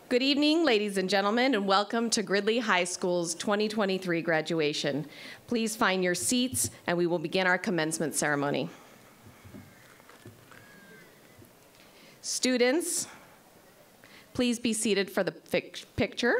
Good evening, ladies and gentlemen, and welcome to Gridley High School's 2023 graduation. Please find your seats, and we will begin our commencement ceremony. Students, please be seated for the picture.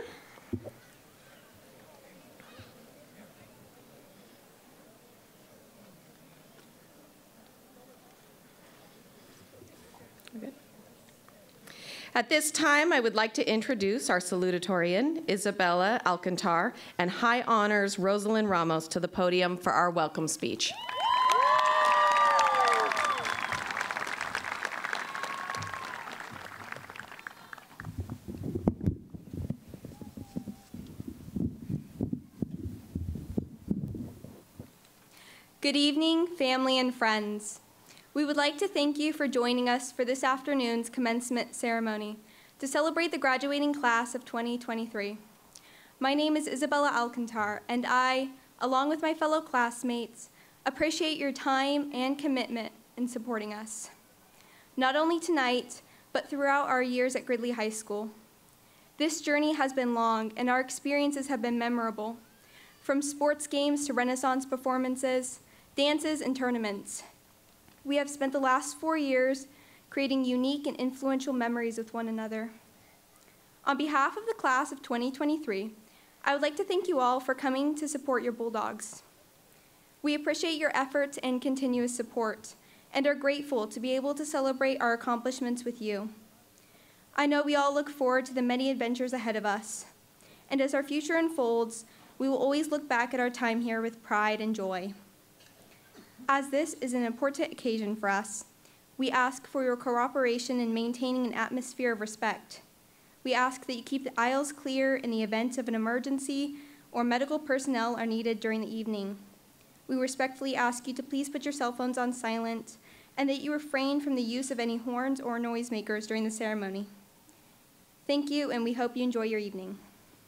At this time, I would like to introduce our salutatorian, Isabella Alcantar, and High Honors Rosalind Ramos to the podium for our welcome speech. Good evening, family and friends. We would like to thank you for joining us for this afternoon's commencement ceremony to celebrate the graduating class of 2023. My name is Isabella Alcantar, and I, along with my fellow classmates, appreciate your time and commitment in supporting us, not only tonight, but throughout our years at Gridley High School. This journey has been long, and our experiences have been memorable, from sports games to Renaissance performances, dances, and tournaments. We have spent the last 4 years creating unique and influential memories with one another. On behalf of the class of 2023, I would like to thank you all for coming to support your Bulldogs. We appreciate your efforts and continuous support, and are grateful to be able to celebrate our accomplishments with you. I know we all look forward to the many adventures ahead of us, and as our future unfolds, we will always look back at our time here with pride and joy. As this is an important occasion for us, we ask for your cooperation in maintaining an atmosphere of respect. We ask that you keep the aisles clear in the event of an emergency or medical personnel are needed during the evening. We respectfully ask you to please put your cell phones on silent and that you refrain from the use of any horns or noisemakers during the ceremony. Thank you, and we hope you enjoy your evening.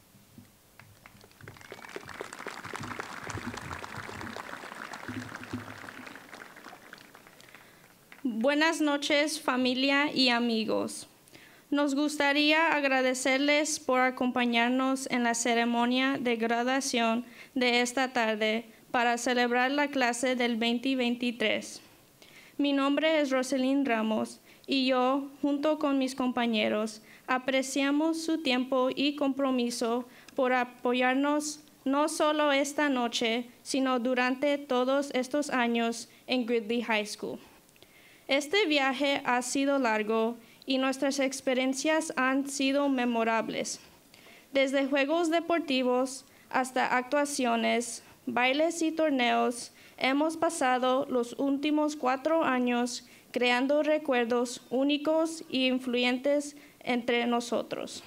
Buenas noches, familia y amigos. Nos gustaría agradecerles por acompañarnos en la ceremonia de graduación de esta tarde para celebrar la clase del 2023. Mi nombre es Rosalind Ramos y yo, junto con mis compañeros, apreciamos su tiempo y compromiso por apoyarnos no solo esta noche, sino durante todos estos años en Gridley High School. Este viaje ha sido largo y nuestras experiencias han sido memorables. Desde juegos deportivos hasta actuaciones, bailes y torneos, hemos pasado los últimos 4 años creando recuerdos únicos e influyentes entre nosotros.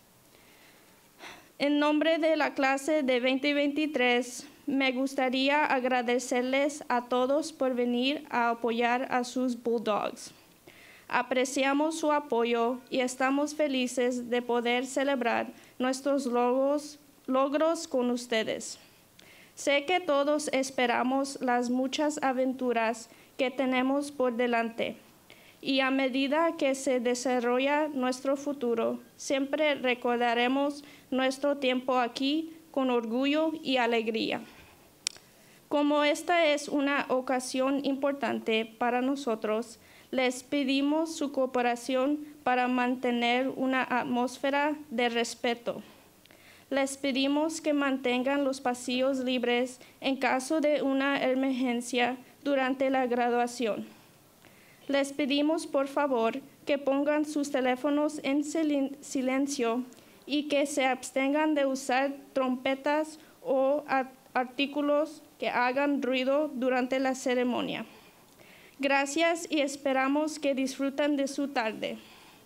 En nombre de la clase de 2023, me gustaría agradecerles a todos por venir a apoyar a sus Bulldogs. Apreciamos su apoyo y estamos felices de poder celebrar nuestros logros con ustedes. Sé que todos esperamos las muchas aventuras que tenemos por delante, y a medida que se desarrolla nuestro futuro, siempre recordaremos nuestro tiempo aquí con orgullo y alegría. Como esta es una ocasión importante para nosotros, les pedimos su cooperación para mantener una atmósfera de respeto. Les pedimos que mantengan los pasillos libres en caso de una emergencia durante la graduación. Les pedimos, por favor, que pongan sus teléfonos en silencio y que se abstengan de usar trompetas o artículos que hagan ruido durante la ceremonia. Gracias y esperamos que disfruten de su tarde.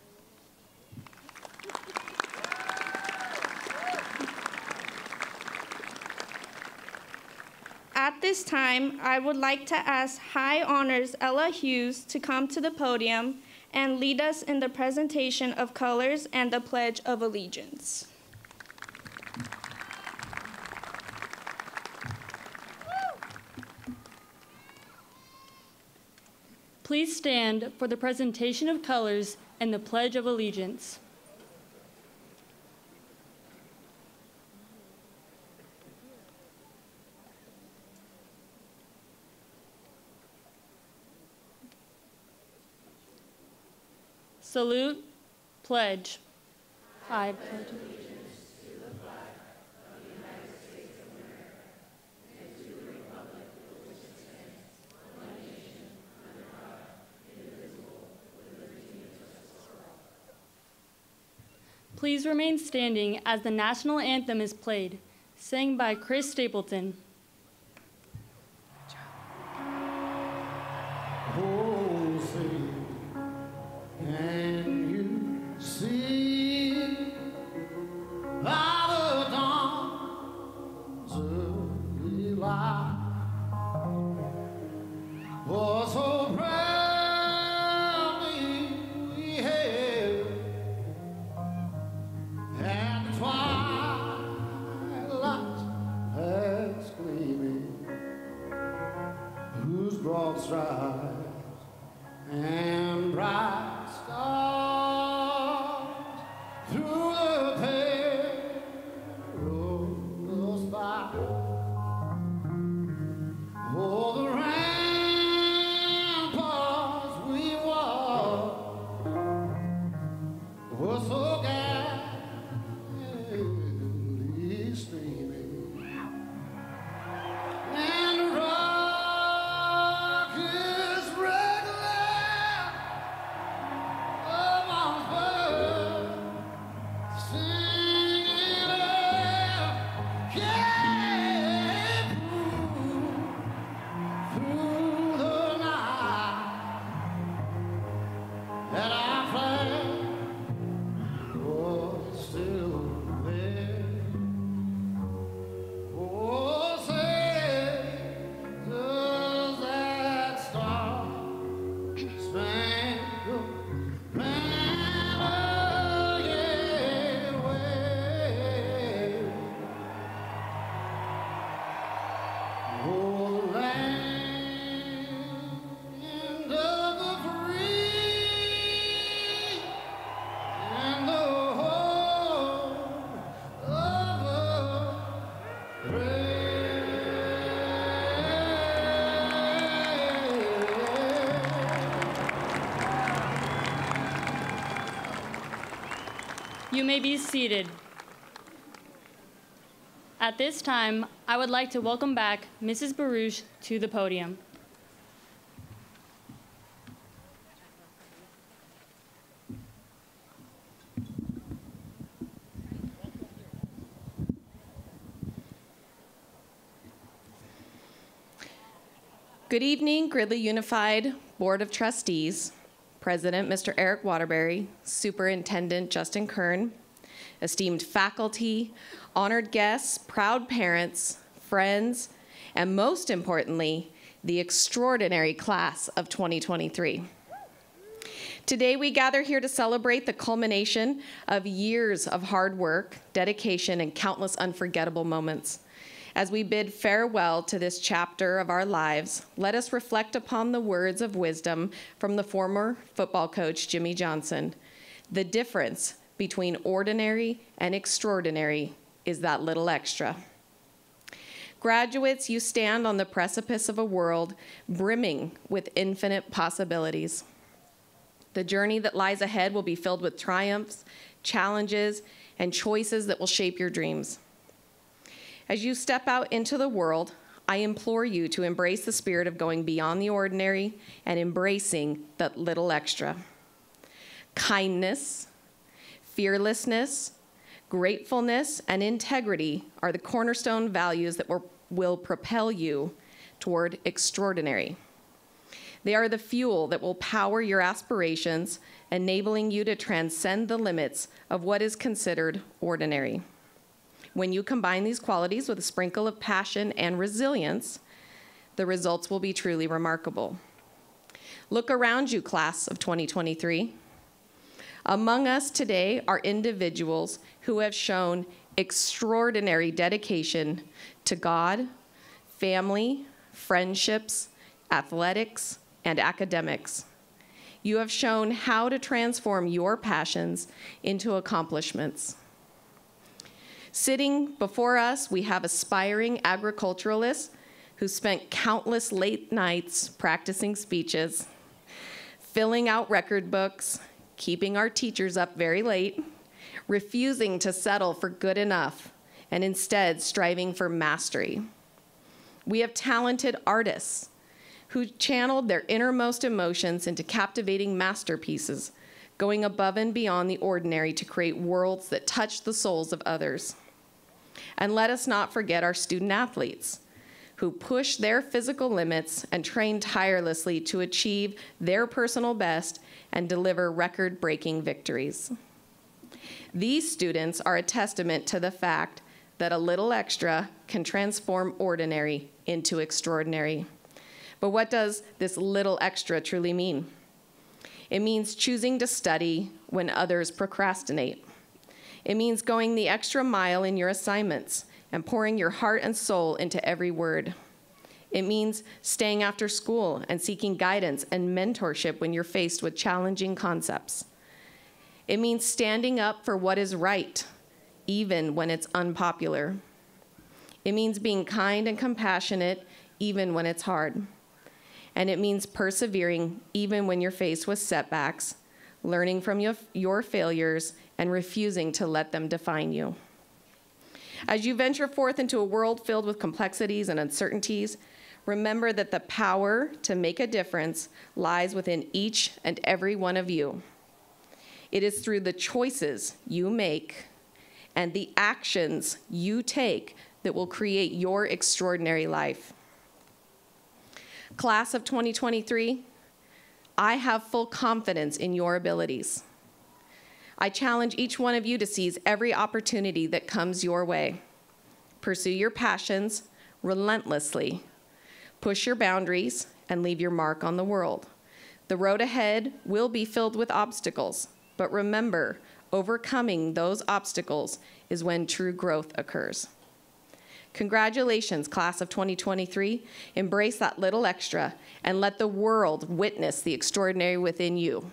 At this time, I would like to ask High Honors Ella Hughes to come to the podium and lead us in the presentation of colors and the Pledge of Allegiance. Please stand for the presentation of colors and the Pledge of Allegiance. Salute, pledge. I pledge. Please remain standing as the national anthem is played, sang by Chris Stapleton. Oh, say, can you see by the dawn's early light? Oh, so proudly we hailed and the twilight has gleaming, whose broad stripes and bright stars through the perilous fight. Oh, the ramparts we walked were so gallantly streaming, and the rockets regular amongst birds singing out, came through the night, and our flag was still there. Oh, say, does that star-spangled banner yet wave? Oh, land of the free and the home of the You may be seated. At this time, I would like to welcome back Mrs. Baruch to the podium. Good evening, Gridley Unified Board of Trustees, President Mr. Eric Waterbury, Superintendent Justin Kern, esteemed faculty, honored guests, proud parents, friends, and most importantly, the extraordinary class of 2023. Today, we gather here to celebrate the culmination of years of hard work, dedication, and countless unforgettable moments. As we bid farewell to this chapter of our lives, let us reflect upon the words of wisdom from the former football coach, Jimmy Johnson. The difference between ordinary and extraordinary is that little extra. Graduates, you stand on the precipice of a world brimming with infinite possibilities. The journey that lies ahead will be filled with triumphs, challenges, and choices that will shape your dreams. As you step out into the world, I implore you to embrace the spirit of going beyond the ordinary and embracing that little extra. Kindness, fearlessness, gratefulness, and integrity are the cornerstone values that will propel you toward extraordinary. They are the fuel that will power your aspirations, enabling you to transcend the limits of what is considered ordinary. When you combine these qualities with a sprinkle of passion and resilience, the results will be truly remarkable. Look around you, class of 2023. Among us today are individuals who have shown extraordinary dedication to God, family, friendships, athletics, and academics. You have shown how to transform your passions into accomplishments. Sitting before us, we have aspiring agriculturalists who spent countless late nights practicing speeches, filling out record books, keeping our teachers up very late, refusing to settle for good enough, and instead striving for mastery. We have talented artists who channeled their innermost emotions into captivating masterpieces, going above and beyond the ordinary to create worlds that touch the souls of others. And let us not forget our student athletes, who push their physical limits and train tirelessly to achieve their personal best and deliver record-breaking victories. These students are a testament to the fact that a little extra can transform ordinary into extraordinary. But what does this little extra truly mean? It means choosing to study when others procrastinate. It means going the extra mile in your assignments and pouring your heart and soul into every word. It means staying after school and seeking guidance and mentorship when you're faced with challenging concepts. It means standing up for what is right, even when it's unpopular. It means being kind and compassionate, even when it's hard. And it means persevering, even when you're faced with setbacks, learning from your failures, and refusing to let them define you. As you venture forth into a world filled with complexities and uncertainties, remember that the power to make a difference lies within each and every one of you. It is through the choices you make and the actions you take that will create your extraordinary life. Class of 2023, I have full confidence in your abilities. I challenge each one of you to seize every opportunity that comes your way. Pursue your passions relentlessly. Push your boundaries and leave your mark on the world. The road ahead will be filled with obstacles, but remember, overcoming those obstacles is when true growth occurs. Congratulations, class of 2023. Embrace that little extra and let the world witness the extraordinary within you.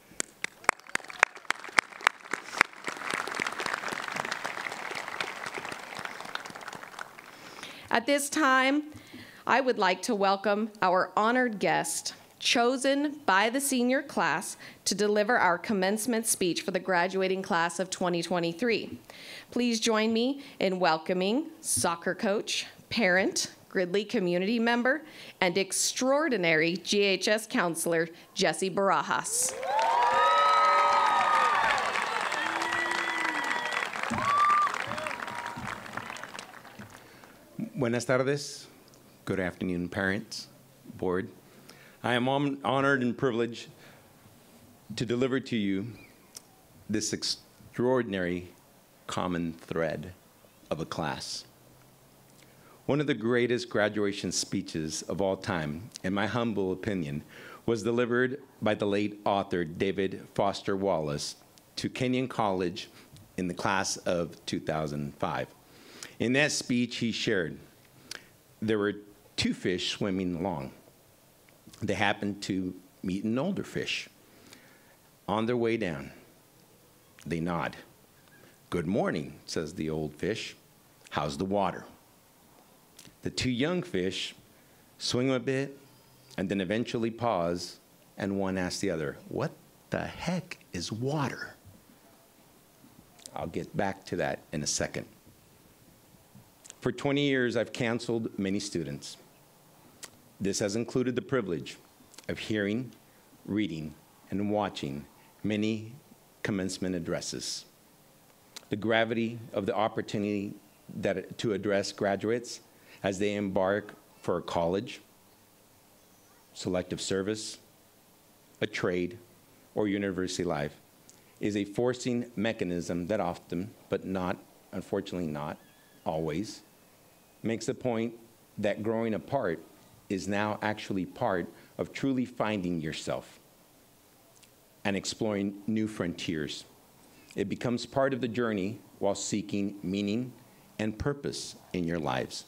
At this time, I would like to welcome our honored guest, chosen by the senior class to deliver our commencement speech for the graduating class of 2023. Please join me in welcoming soccer coach, parent, Gridley community member, and extraordinary GHS counselor, Jessie Barajas. Buenas tardes. Good afternoon, parents, board. I am honored and privileged to deliver to you this extraordinary common thread of a class. One of the greatest graduation speeches of all time, in my humble opinion, was delivered by the late author David Foster Wallace to Kenyon College in the class of 2005. In that speech, he shared, there were two fish swimming along. They happened to meet an older fish. On their way down, they nod. Good morning, says the old fish. How's the water? The two young fish swim a bit and then eventually pause, and one asks the other, what the heck is water? I'll get back to that in a second. For 20 years, I've counseled many students. This has included the privilege of hearing, reading, and watching many commencement addresses. The gravity of the opportunity to address graduates as they embark for a college, selective service, a trade, or university life is a forcing mechanism that often, but not, unfortunately not always, makes the point that growing apart is now actually part of truly finding yourself and exploring new frontiers. It becomes part of the journey while seeking meaning and purpose in your lives.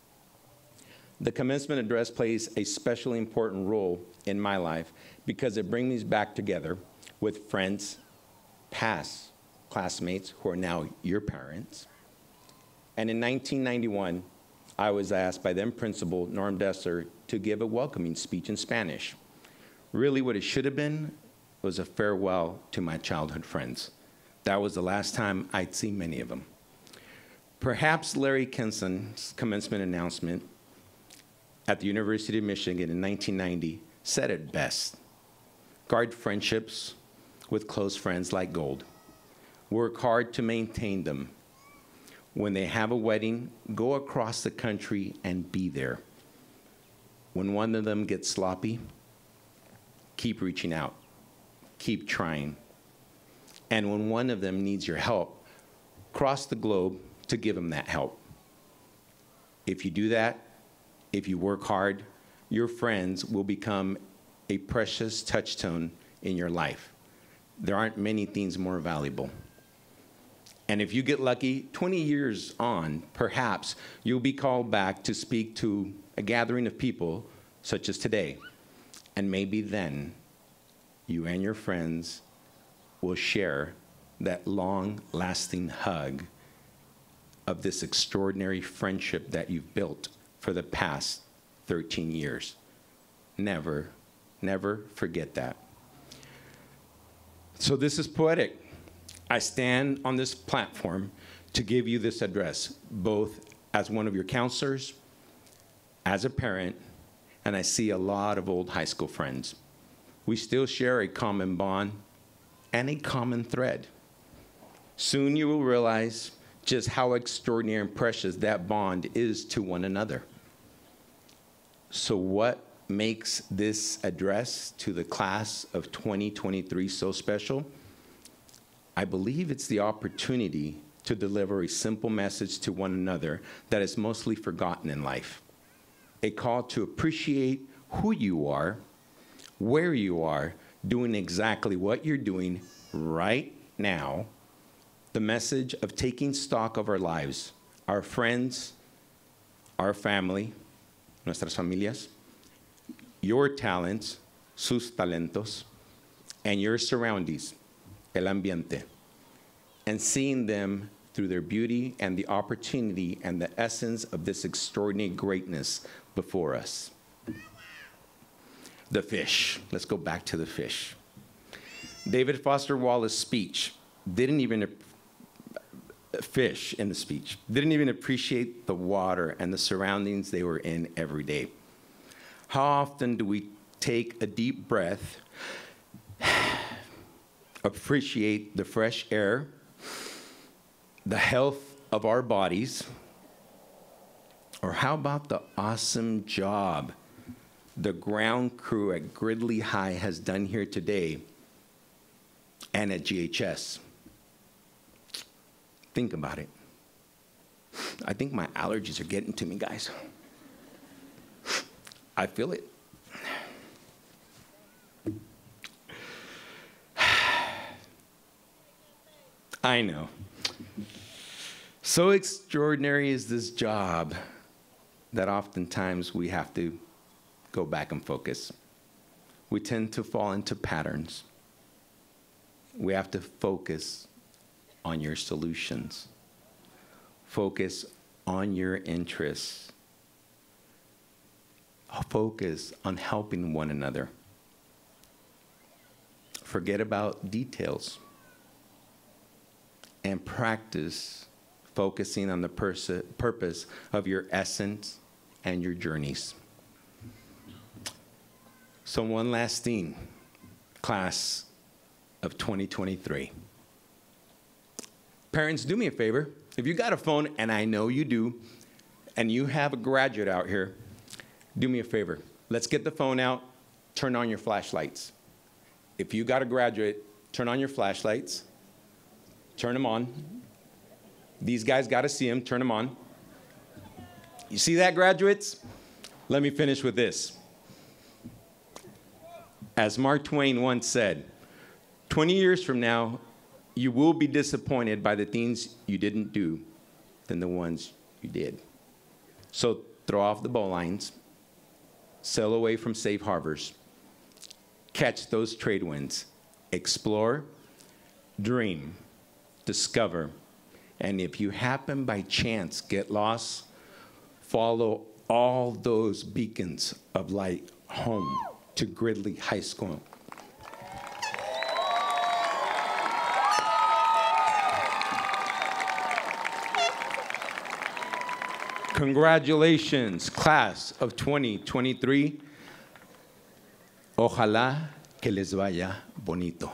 The commencement address plays a especially important role in my life because it brings me back together with friends, past classmates who are now your parents. And in 1991, I was asked by then Principal Norm Dessler to give a welcoming speech in Spanish. Really what it should have been was a farewell to my childhood friends. That was the last time I'd see many of them. Perhaps Larry Kinson's commencement announcement at the University of Michigan in 1990 said it best. Guard friendships with close friends like gold. Work hard to maintain them. When they have a wedding, go across the country and be there. When one of them gets sloppy, keep reaching out, keep trying. And when one of them needs your help, cross the globe to give them that help. If you do that, if you work hard, your friends will become a precious touchstone in your life. There aren't many things more valuable. And if you get lucky, 20 years on, perhaps you'll be called back to speak to a gathering of people such as today. And maybe then you and your friends will share that long-lasting hug of this extraordinary friendship that you've built for the past 13 years. Never, never forget that. So this is poetic. I stand on this platform to give you this address, both as one of your counselors, as a parent, and I see a lot of old high school friends. We still share a common bond and a common thread. Soon you will realize just how extraordinary and precious that bond is to one another. So what makes this address to the class of 2023 so special? I believe it's the opportunity to deliver a simple message to one another that is mostly forgotten in life. A call to appreciate who you are, where you are, doing exactly what you're doing right now. The message of taking stock of our lives, our friends, our family, nuestras familias, your talents, sus talentos, and your surroundings, el ambiente, and seeing them through their beauty and the opportunity and the essence of this extraordinary greatness before us. The fish. Let's go back to the fish. David Foster Wallace's speech didn't even fish in the speech didn't even appreciate the water and the surroundings they were in every day. How often do we take a deep breath, appreciate the fresh air, the health of our bodies, or how about the awesome job the ground crew at Gridley High has done here today and at GHS? Think about it. I think my allergies are getting to me, guys. I feel it. I know. So extraordinary is this job that oftentimes we have to go back and focus. We tend to fall into patterns. We have to focus on your solutions. Focus on your interests. Focus on helping one another. Forget about details. And practice focusing on the purpose of your essence and your journeys. So one last thing, class of 2023. Parents, do me a favor. If you got a phone, and I know you do, and you have a graduate out here, do me a favor. Let's get the phone out, turn on your flashlights. If you got a graduate, turn on your flashlights, turn them on. These guys got to see them, turn them on. You see that, graduates? Let me finish with this. As Mark Twain once said, 20 years from now, you will be disappointed by the things you didn't do than the ones you did. So throw off the bowlines, sail away from safe harbors, catch those trade winds, explore, dream, discover, and if you happen by chance get lost, follow all those beacons of light home to Gridley High School. Congratulations, class of 2023. Ojalá que les vaya bonito.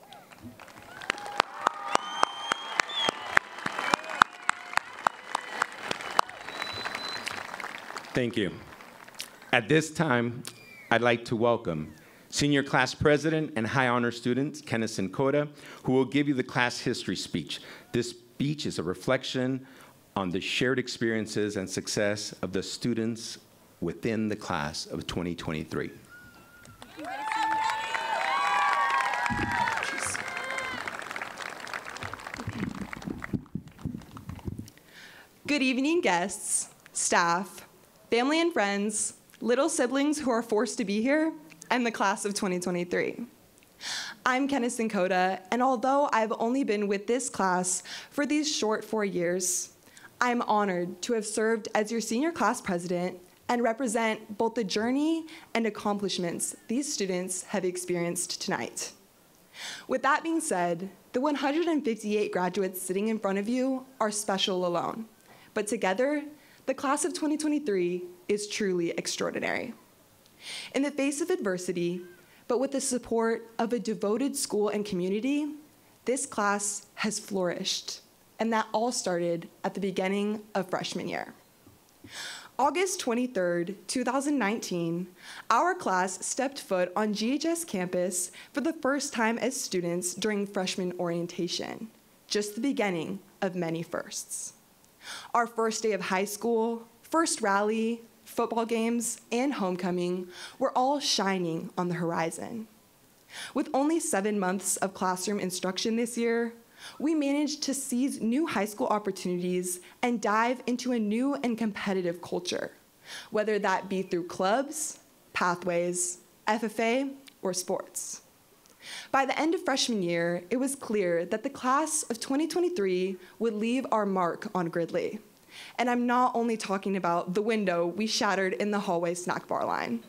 Thank you. At this time, I'd like to welcome Senior Class President and High Honor student Kenneth Coda, who will give you the class history speech. This speech is a reflection on the shared experiences and success of the students within the class of 2023. Good evening, guests, staff, family and friends, little siblings who are forced to be here, and the class of 2023. I'm Kenneth Coda, and although I've only been with this class for these short 4 years, I'm honored to have served as your senior class president and represent both the journey and accomplishments these students have experienced tonight. With that being said, the 158 graduates sitting in front of you are special alone, but together, the class of 2023 is truly extraordinary. In the face of adversity, but with the support of a devoted school and community, this class has flourished, and that all started at the beginning of freshman year. August 23rd, 2019, our class stepped foot on GHS campus for the first time as students during freshman orientation, just the beginning of many firsts. Our first day of high school, first rally, football games, and homecoming were all shining on the horizon. With only 7 months of classroom instruction this year, we managed to seize new high school opportunities and dive into a new and competitive culture, whether that be through clubs, pathways, FFA, or sports. By the end of freshman year, it was clear that the class of 2023 would leave our mark on Gridley. And I'm not only talking about the window we shattered in the hallway snack bar line.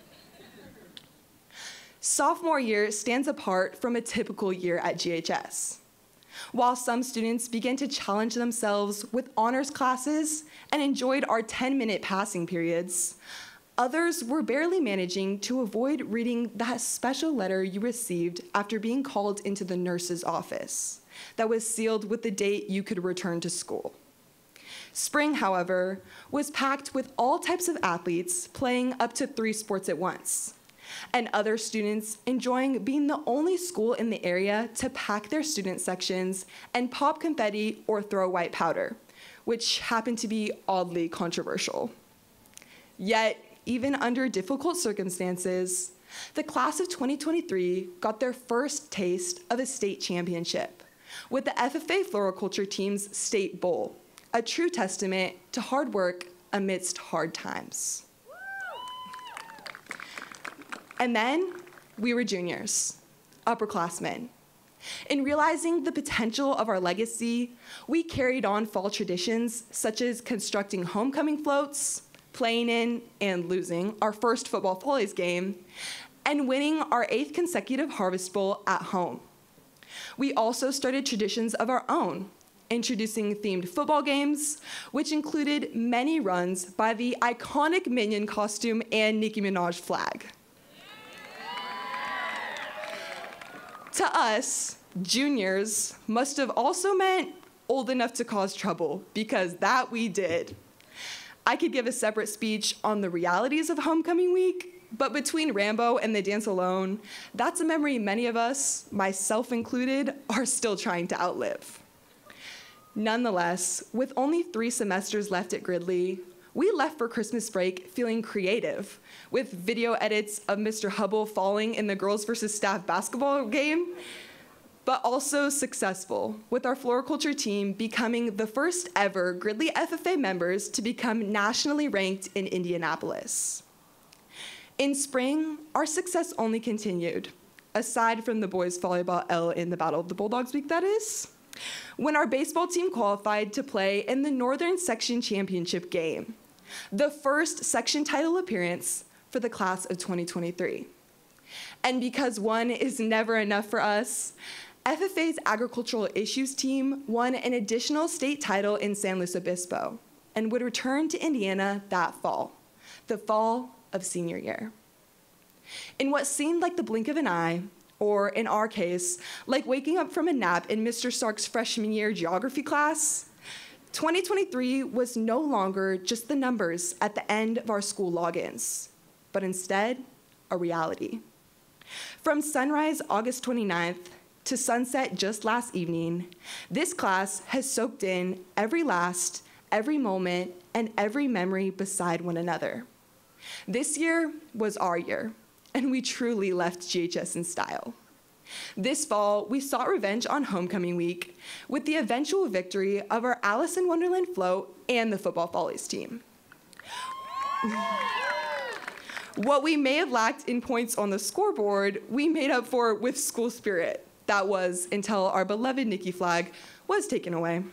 Sophomore year stands apart from a typical year at GHS. While some students began to challenge themselves with honors classes and enjoyed our 10-minute passing periods, others were barely managing to avoid reading that special letter you received after being called into the nurse's office that was sealed with the date you could return to school. Spring, however, was packed with all types of athletes playing up to 3 sports at once, and other students enjoying being the only school in the area to pack their student sections and pop confetti or throw white powder, which happened to be oddly controversial. Yet, even under difficult circumstances, the class of 2023 got their first taste of a state championship with the FFA Floriculture team's state bowl, a true testament to hard work amidst hard times. And then we were juniors, upperclassmen. In realizing the potential of our legacy, we carried on fall traditions such as constructing homecoming floats, playing in and losing our first football follies game, and winning our 8th consecutive Harvest Bowl at home. We also started traditions of our own, introducing themed football games, which included many runs by the iconic Minion costume and Nicki Minaj flag. To us, juniors must have also meant old enough to cause trouble, because that we did. I could give a separate speech on the realities of homecoming week, but between Rambo and the dance alone, that's a memory many of us, myself included, are still trying to outlive. Nonetheless, with only 3 semesters left at Gridley, we left for Christmas break feeling creative, with video edits of Mr. Hubble falling in the girls versus staff basketball game, but also successful, with our floriculture team becoming the first ever Gridley FFA members to become nationally ranked in Indianapolis. In spring, our success only continued, aside from the boys volleyball L in the Battle of the Bulldogs week, that is, when our baseball team qualified to play in the Northern Section Championship game, the first section title appearance for the class of 2023. And because one is never enough for us, FFA's agricultural issues team won an additional state title in San Luis Obispo, and would return to Indiana that fall, the fall of senior year. In what seemed like the blink of an eye, or in our case, like waking up from a nap in Mr. Stark's freshman year geography class, 2023 was no longer just the numbers at the end of our school logins, but instead, a reality. From sunrise August 29th to sunset just last evening, this class has soaked in every moment, and every memory beside one another. This year was our year, and we truly left GHS in style. This fall, we sought revenge on homecoming week with the eventual victory of our Alice in Wonderland float and the football volleys team. What we may have lacked in points on the scoreboard, we made up for with school spirit. That was until our beloved Nikki flag was taken away.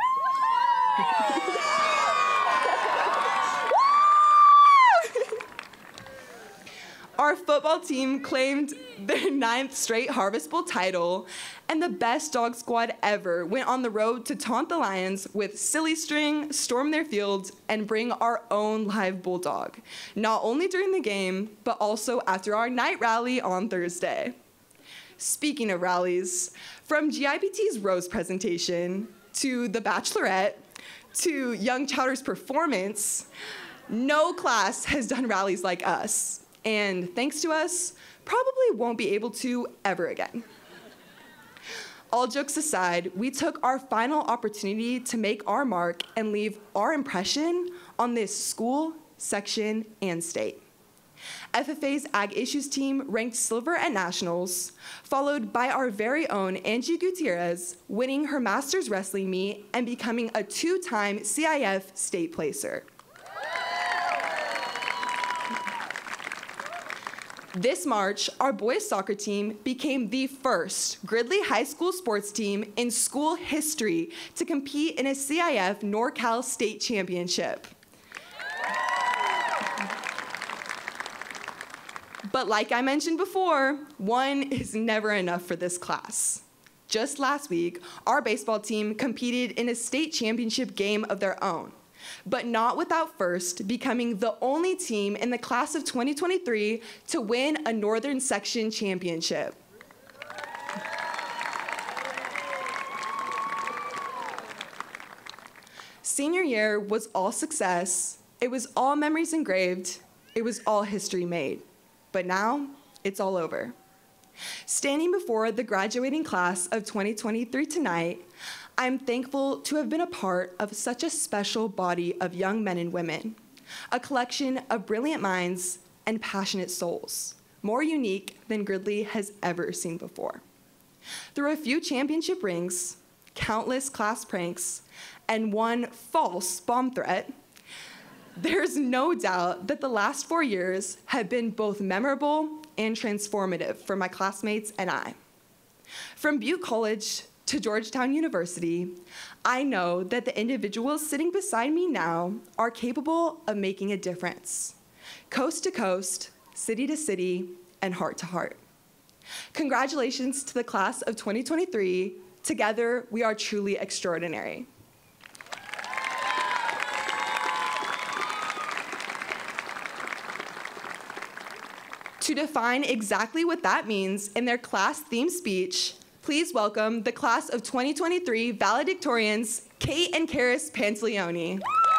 Our football team claimed their 9th straight Harvest Bowl title, and the best dog squad ever went on the road to taunt the Lions with silly string, storm their fields, and bring our own live bulldog, not only during the game, but also after our night rally on Thursday. Speaking of rallies, from GIPT's Rose presentation, to the Bachelorette, to Young Chowder's performance, no class has done rallies like us. And thanks to us, probably won't be able to ever again. All jokes aside, we took our final opportunity to make our mark and leave our impression on this school, section, and state. FFA's Ag Issues team ranked silver at nationals, followed by our very own Angie Gutierrez, winning her master's wrestling meet and becoming a 2-time CIF state placer. This March, our boys soccer team became the first Gridley High School sports team in school history to compete in a CIF NorCal State Championship. But like I mentioned before, one is never enough for this class. Just last week, our baseball team competed in a state championship game of their own, but not without first becoming the only team in the class of 2023 to win a Northern Section championship. Senior year was all success, it was all memories engraved, it was all history made. But now, it's all over. Standing before the graduating class of 2023 tonight, I'm thankful to have been a part of such a special body of young men and women, a collection of brilliant minds and passionate souls, more unique than Gridley has ever seen before. Through a few championship rings, countless class pranks, and one false bomb threat, there's no doubt that the last 4 years have been both memorable and transformative for my classmates and I. From Butte College to Georgetown University, I know that the individuals sitting beside me now are capable of making a difference, coast to coast, city to city, and heart to heart. Congratulations to the class of 2023. Together, we are truly extraordinary. To define exactly what that means in their class-themed speech, please welcome the class of 2023 valedictorians, Kate and Karis Pantaleone.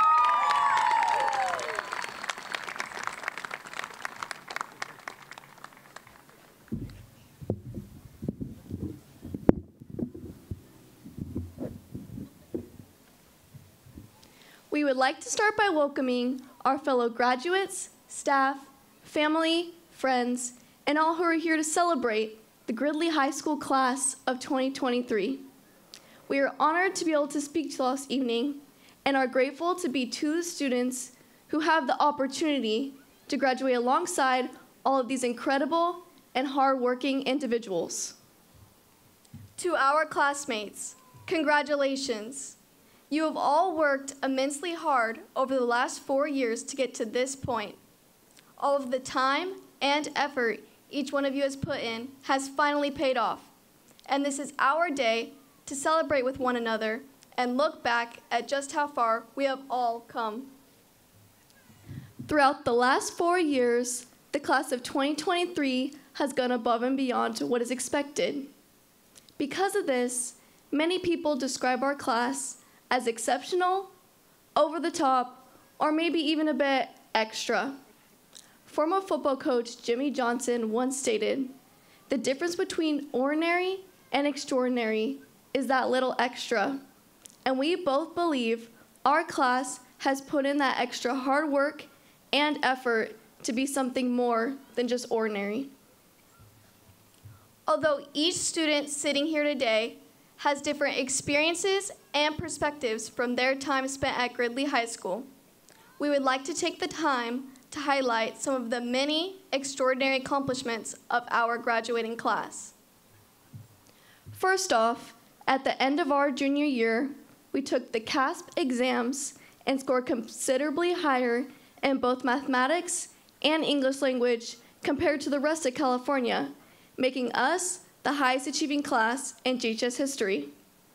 We would like to start by welcoming our fellow graduates, staff, family, friends, and all who are here to celebrate the Gridley High School class of 2023. We are honored to be able to speak to you all this evening and are grateful to be two of the students who have the opportunity to graduate alongside all of these incredible and hardworking individuals. To our classmates, congratulations. You have all worked immensely hard over the last 4 years to get to this point. All of the time and effort each one of you has put in has finally paid off. And this is our day to celebrate with one another and look back at just how far we have all come. Throughout the last 4 years, the class of 2023 has gone above and beyond what is expected. Because of this, many people describe our class as exceptional, over the top, or maybe even a bit extra. Former football coach Jimmy Johnson once stated, "The difference between ordinary and extraordinary is that little extra." And we both believe our class has put in that extra hard work and effort to be something more than just ordinary. Although each student sitting here today has different experiences and perspectives from their time spent at Gridley High School, we would like to take the time to highlight some of the many extraordinary accomplishments of our graduating class. First off, at the end of our junior year, we took the CASP exams and scored considerably higher in both mathematics and English language compared to the rest of California, making us the highest achieving class in GHS history.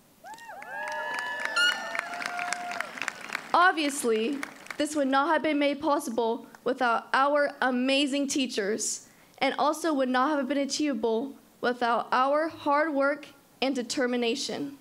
Obviously, this would not have been made possible without our amazing teachers, and also would not have been achievable without our hard work and determination.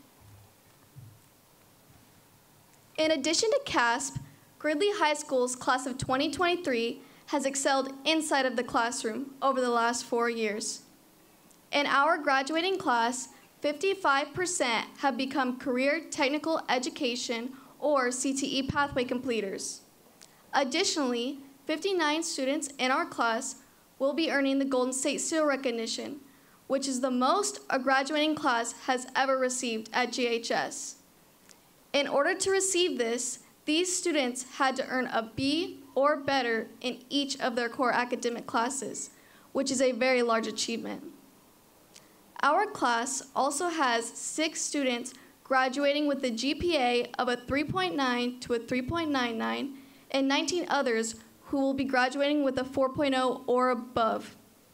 In addition to CASP, Gridley High School's class of 2023 has excelled inside of the classroom over the last 4 years. In our graduating class, 55% have become Career Technical Education or CTE pathway completers. Additionally, 59 students in our class will be earning the Golden State Seal recognition, which is the most a graduating class has ever received at GHS. In order to receive this, these students had to earn a B or better in each of their core academic classes, which is a very large achievement. Our class also has 6 students graduating with a GPA of a 3.9 to a 3.99, and 19 others who will be graduating with a 4.0 or above.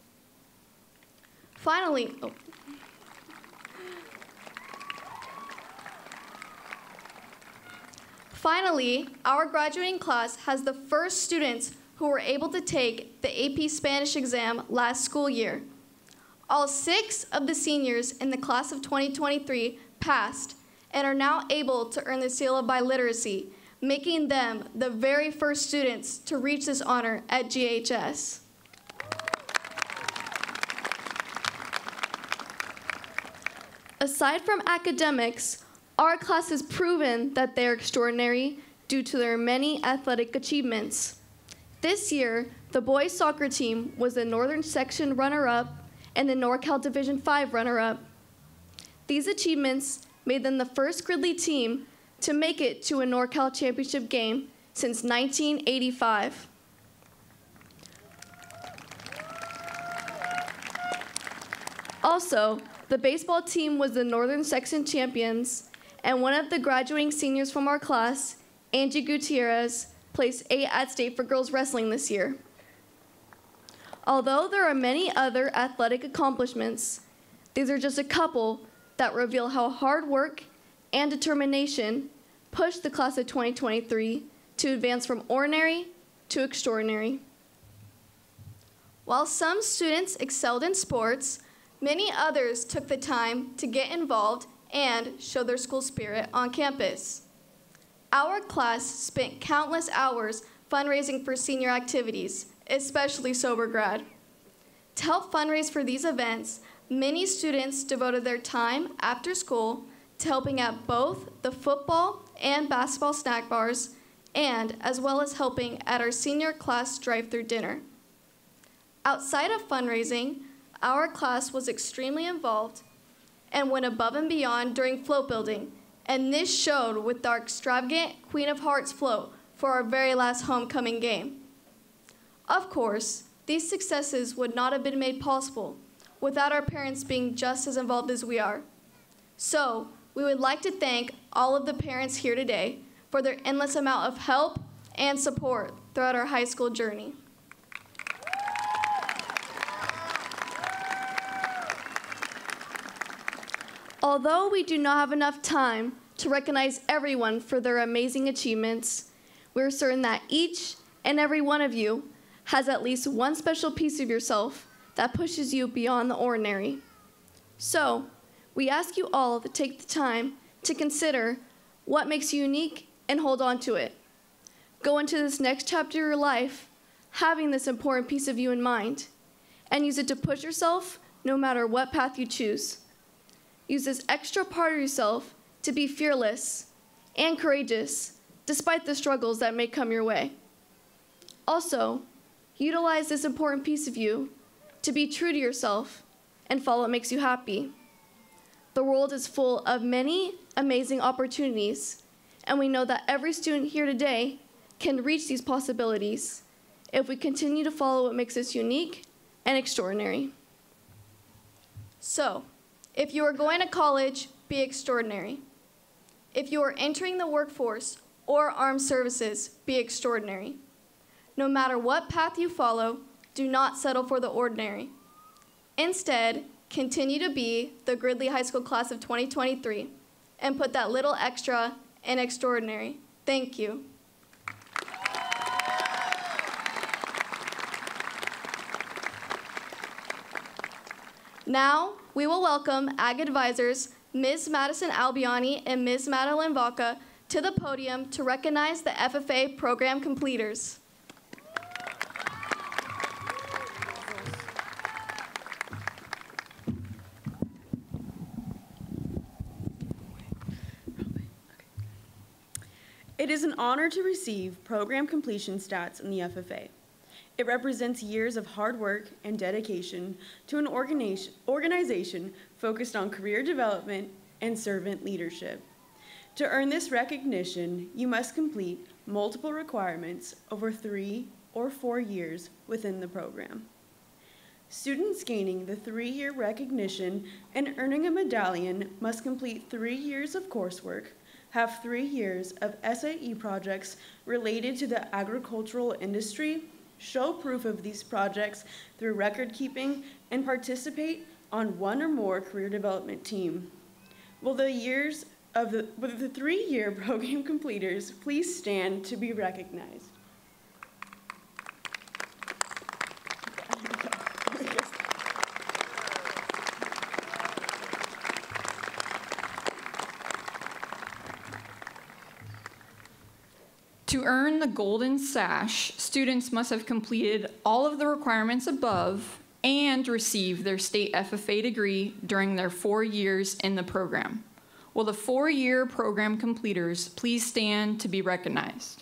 Finally, our graduating class has the first students who were able to take the AP Spanish exam last school year. All 6 of the seniors in the class of 2023 passed and are now able to earn the seal of biliteracy, making them the very first students to reach this honor at GHS. Aside from academics, our class has proven that they are extraordinary due to their many athletic achievements. This year, the boys soccer team was the Northern Section runner-up and the NorCal Division 5 runner-up. These achievements made them the first Gridley team to make it to a NorCal championship game since 1985. Also, the baseball team was the Northern Section champions, and one of the graduating seniors from our class, Angie Gutierrez, placed 8 at state for girls wrestling this year. Although there are many other athletic accomplishments, these are just a couple that reveal how hard work and determination pushed the class of 2023 to advance from ordinary to extraordinary. While some students excelled in sports, many others took the time to get involved and show their school spirit on campus. Our class spent countless hours fundraising for senior activities, especially Sober Grad. To help fundraise for these events, many students devoted their time after school to helping at both the football and basketball snack bars, and as well as helping at our senior class drive-through dinner. Outside of fundraising, our class was extremely involved and went above and beyond during float building, and this showed with our extravagant Queen of Hearts float for our very last homecoming game. Of course, these successes would not have been made possible without our parents being just as involved as we are. So, we would like to thank all of the parents here today for their endless amount of help and support throughout our high school journey. Although we do not have enough time to recognize everyone for their amazing achievements. We're certain that each and every one of you has at least one special piece of yourself that pushes you beyond the ordinary. So, we ask you all to take the time to consider what makes you unique and hold on to it. Go into this next chapter of your life having this important piece of you in mind, and use it to push yourself no matter what path you choose. Use this extra part of yourself to be fearless and courageous despite the struggles that may come your way. Also, utilize this important piece of you to be true to yourself and follow what makes you happy. The world is full of many amazing opportunities, and we know that every student here today can reach these possibilities if we continue to follow what makes us unique and extraordinary. So, if you are going to college, be extraordinary. If you are entering the workforce or armed services, be extraordinary. No matter what path you follow, do not settle for the ordinary. Instead, continue to be the Gridley High School class of 2023 and put that little extra in extraordinary. Thank you. Now, we will welcome AG advisors Ms. Madison Albiani and Ms. Madeline Vaca to the podium to recognize the FFA program completers. It is an honor to receive program completion stats in the FFA. It represents years of hard work and dedication to an organization focused on career development and servant leadership. To earn this recognition, you must complete multiple requirements over 3 or 4 years within the program. Students gaining the 3-year recognition and earning a medallion must complete 3 years of coursework, have 3 years of SAE projects related to the agricultural industry, show proof of these projects through record keeping, and participate on 1 or more career development team. Will the 3-year program completers please stand to be recognized? To earn the Golden Sash, students must have completed all of the requirements above and receive their state FFA degree during their 4 years in the program. Will the 4-year program completers please stand to be recognized?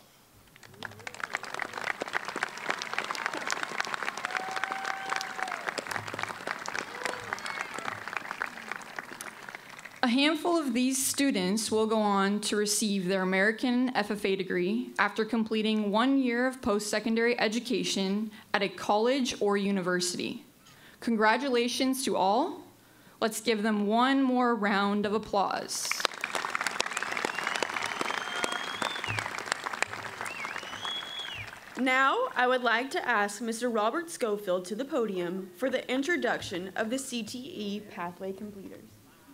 A handful of these students will go on to receive their American FFA degree after completing 1 year of post-secondary education at a college or university. Congratulations to all. Let's give them one more round of applause. Now, I would like to ask Mr. Robert Schofield to the podium for the introduction of the CTE Pathway Completers.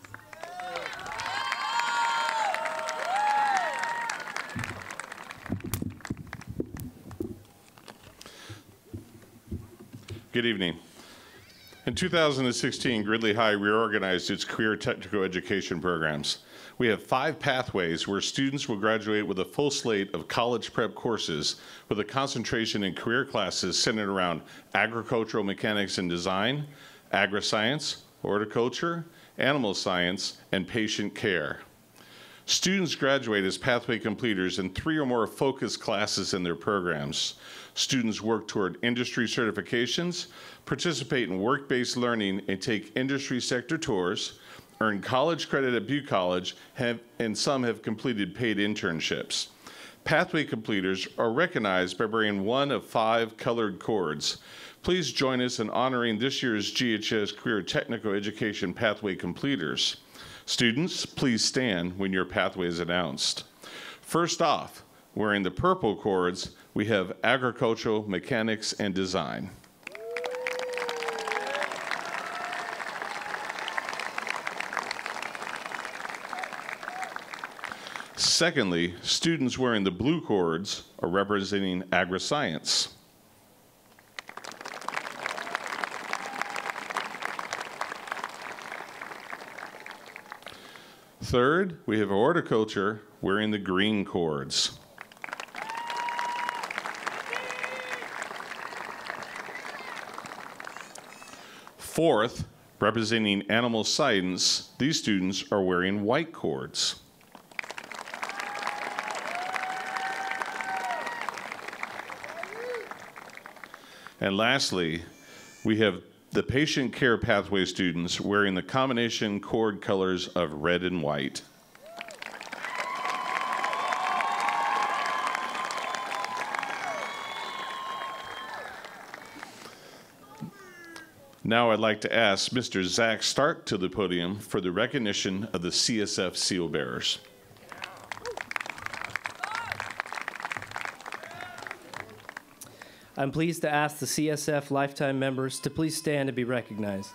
Good evening. In 2016, Gridley High reorganized its career technical education programs. We have 5 pathways where students will graduate with a full slate of college prep courses with a concentration in career classes centered around agricultural mechanics and design, agri-science, horticulture, animal science, and patient care. Students graduate as pathway completers in 3 or more focused classes in their programs. Students work toward industry certifications, participate in work-based learning, and take industry sector tours, earn college credit at Butte College, and some have completed paid internships. Pathway completers are recognized by wearing one of 5 colored cords. Please join us in honoring this year's GHS Career Technical Education Pathway completers. Students, please stand when your pathway is announced. First off, wearing the purple cords, we have agricultural mechanics and design. Secondly, students wearing the blue cords are representing agri-science. Third, we have horticulture wearing the green cords. Fourth, representing animal science, these students are wearing white cords. And lastly, we have the patient care pathway students wearing the combination cord colors of red and white. Now I'd like to ask Mr. Zach Stark to the podium for the recognition of the CSF Seal Bearers. I'm pleased to ask the CSF Lifetime members to please stand and be recognized.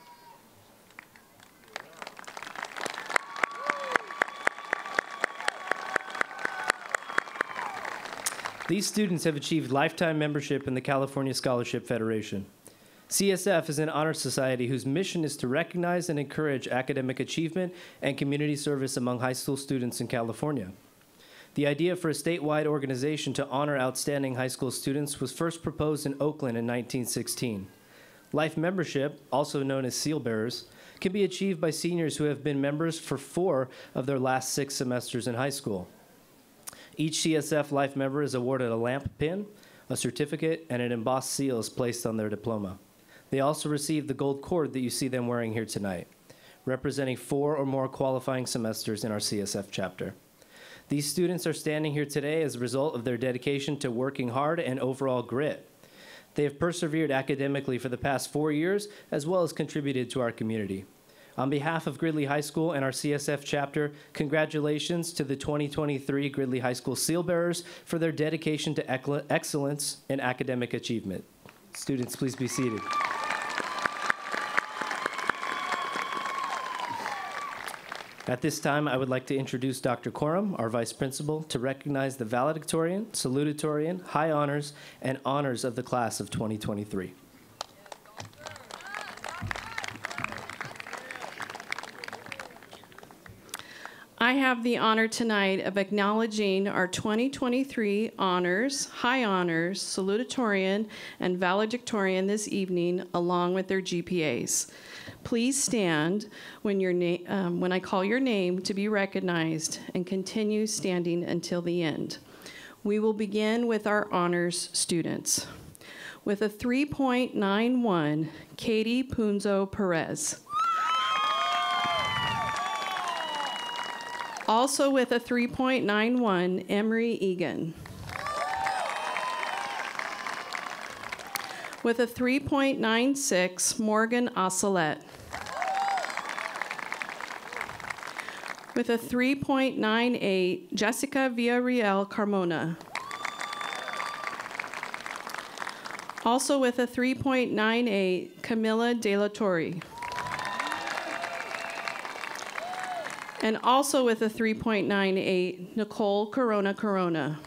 These students have achieved lifetime membership in the California Scholarship Federation. CSF is an honor society whose mission is to recognize and encourage academic achievement and community service among high school students in California. The idea for a statewide organization to honor outstanding high school students was first proposed in Oakland in 1916. Life membership, also known as Seal Bearers, can be achieved by seniors who have been members for 4 of their last 6 semesters in high school. Each CSF Life member is awarded a lamp pin, a certificate, and an embossed seal is placed on their diploma. They also receive the gold cord that you see them wearing here tonight, representing 4 or more qualifying semesters in our CSF chapter. These students are standing here today as a result of their dedication to working hard and overall grit. They have persevered academically for the past 4 years, as well as contributed to our community. On behalf of Gridley High School and our CSF chapter, congratulations to the 2023 Gridley High School Seal Bearers for their dedication to excellence in academic achievement. Students, please be seated. At this time, I would like to introduce Dr. Coram, our Vice Principal, to recognize the valedictorian, salutatorian, high honors, and honors of the class of 2023. I have the honor tonight of acknowledging our 2023 honors, high honors, salutatorian, and valedictorian this evening, along with their GPAs. Please stand when I call your name to be recognized, and continue standing until the end. We will begin with our honors students. With a 3.91, Katie Punzo Perez. Also with a 3.91, Emery Egan. With a 3.96, Morgan Oscelet. With a 3.98, Jessica Villarreal Carmona. Also with a 3.98, Camila De La Torre. And also with a 3.98, Nicole Corona.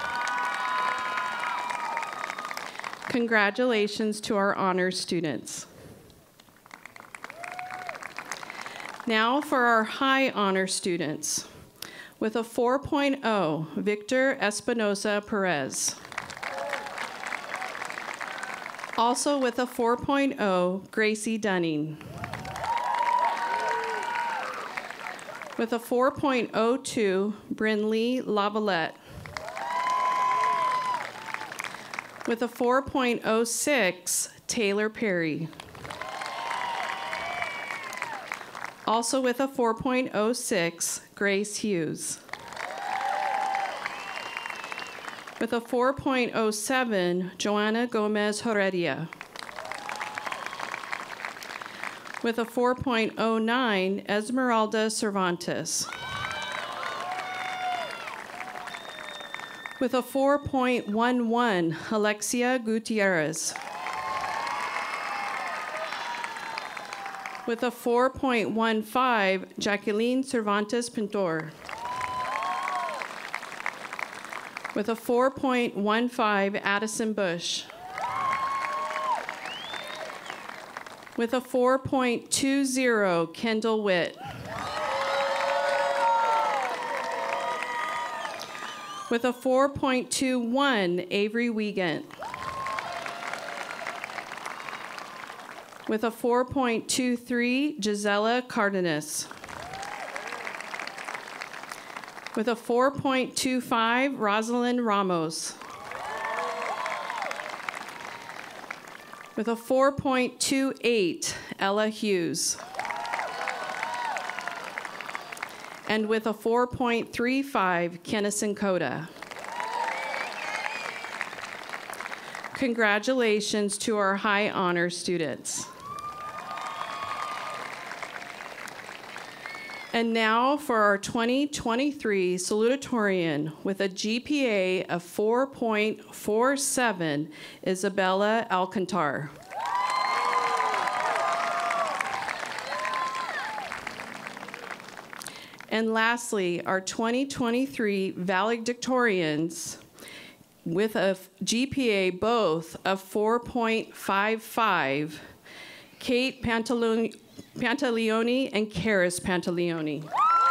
Congratulations to our honors students. Now for our high honor students. With a 4.0, Victor Espinosa Perez. Also with a 4.0, Gracie Dunning. With a 4.02, Brinley Lavalette. With a 4.06, Taylor Perry. Also with a 4.06, Grace Hughes. With a 4.07, Joanna Gomez Heredia. With a 4.09, Esmeralda Cervantes. With a 4.11, Alexia Gutierrez. With a 4.15, Jacqueline Cervantes Pintor. With a 4.15, Addison Bush. With a 4.20, Kendall Witt. With a 4.21, Avery Wiegand. With a 4.23, Gisela Cardenas. With a 4.25, Rosalind Ramos. With a 4.28, Ella Hughes. And with a 4.35, Kennison Coda. Congratulations to our high honor students. And now for our 2023 salutatorian with a GPA of 4.47, Isabella Alcantar. And lastly, our 2023 valedictorians with a GPA both of 4.55, Kate Pantaleone and Karis Pantaleone.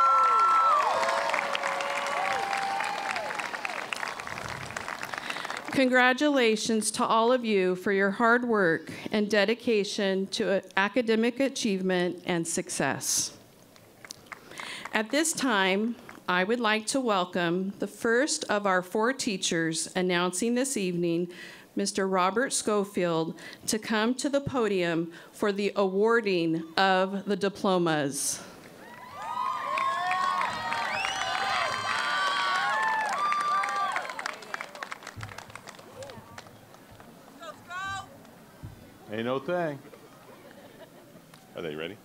Congratulations to all of you for your hard work and dedication to academic achievement and success. At this time, I would like to welcome the first of our 4 teachers announcing this evening, Mr. Robert Schofield, to come to the podium for the awarding of the diplomas. Ain't no thing. Are they ready?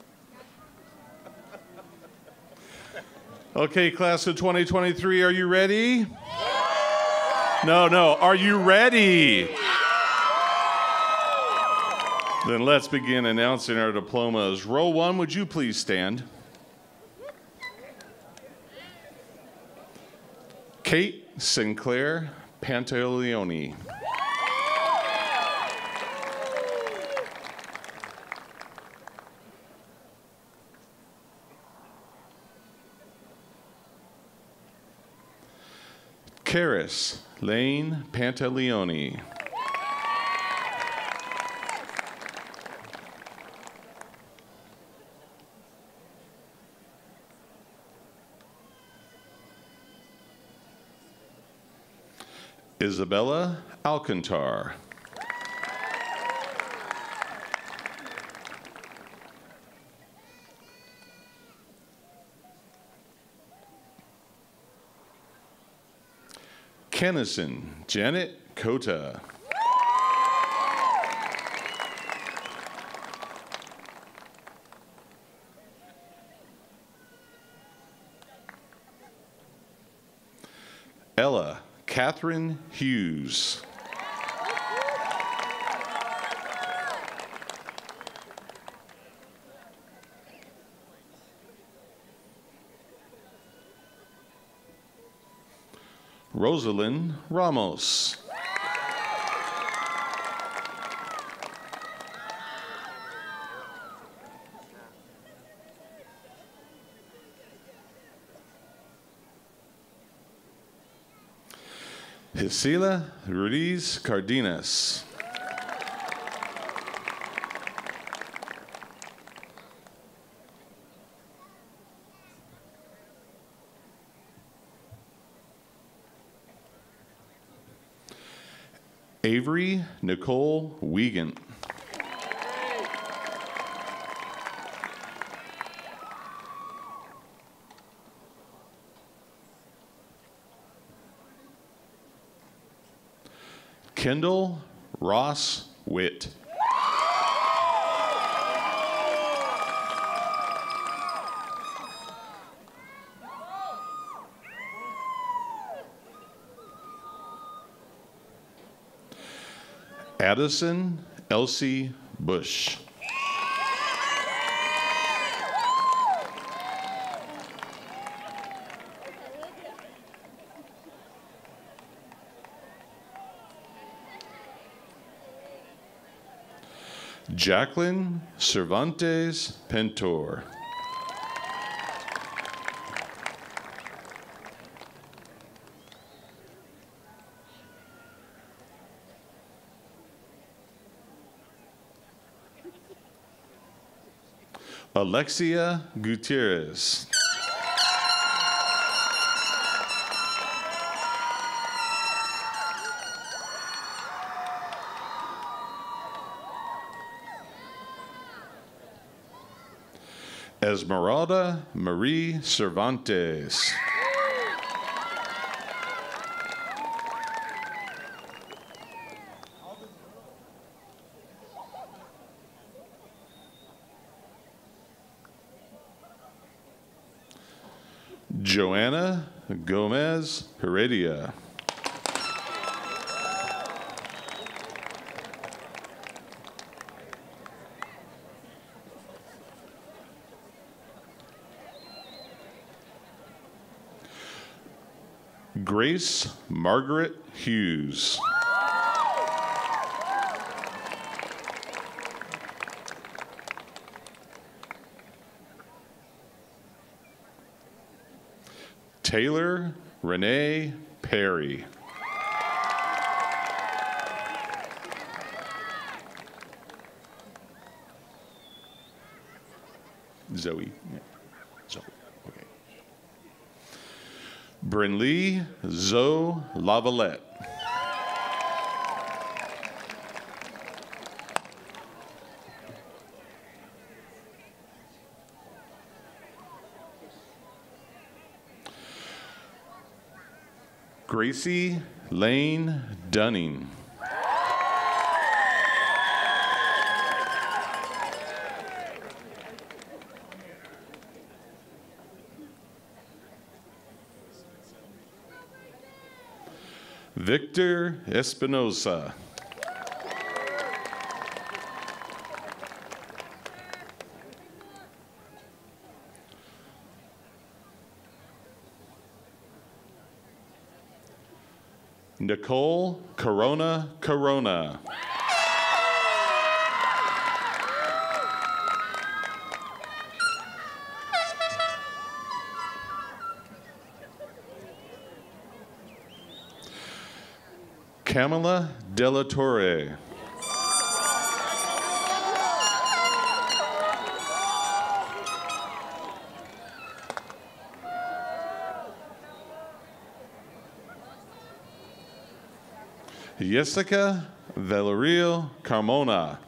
Okay, class of 2023, are you ready? No, are you ready? Then let's begin announcing our diplomas. Row 1, would you please stand? Kate Sinclair Pantaleone. Karis Lane Pantaleone. Isabella Alcantar. Kennison Janet Cota. Ella Catherine Hughes. Rosalind Ramos. Gisela Ruiz Cardenas. Avery Nicole Wiegand. Kendall Ross Witt. Addison Elsie Bush. Jacqueline Cervantes Pentor. Alexia Gutierrez. Esmeralda Marie Cervantes. Joanna Gomez Heredia. Grace Margaret Hughes. Taylor Renee Perry. Zoe. Yeah. Zoe. Okay. Brinley Zoe Lavalette. Gracie Lane Dunning. Victor Espinosa. Nicole Corona. Camila Della Torre. Jessica Valerio Carmona.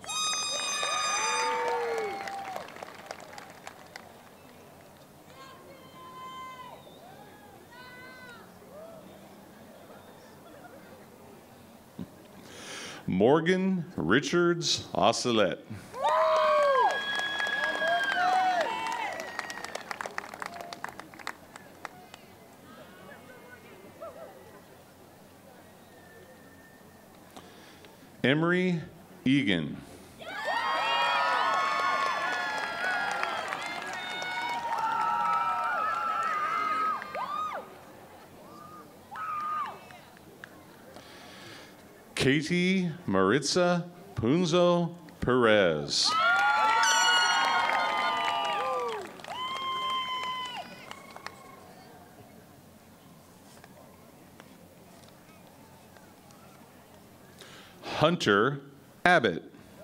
Morgan Richards Oscillette. Emery Egan. Katie Maritza Punzo Perez. Hunter Abbott.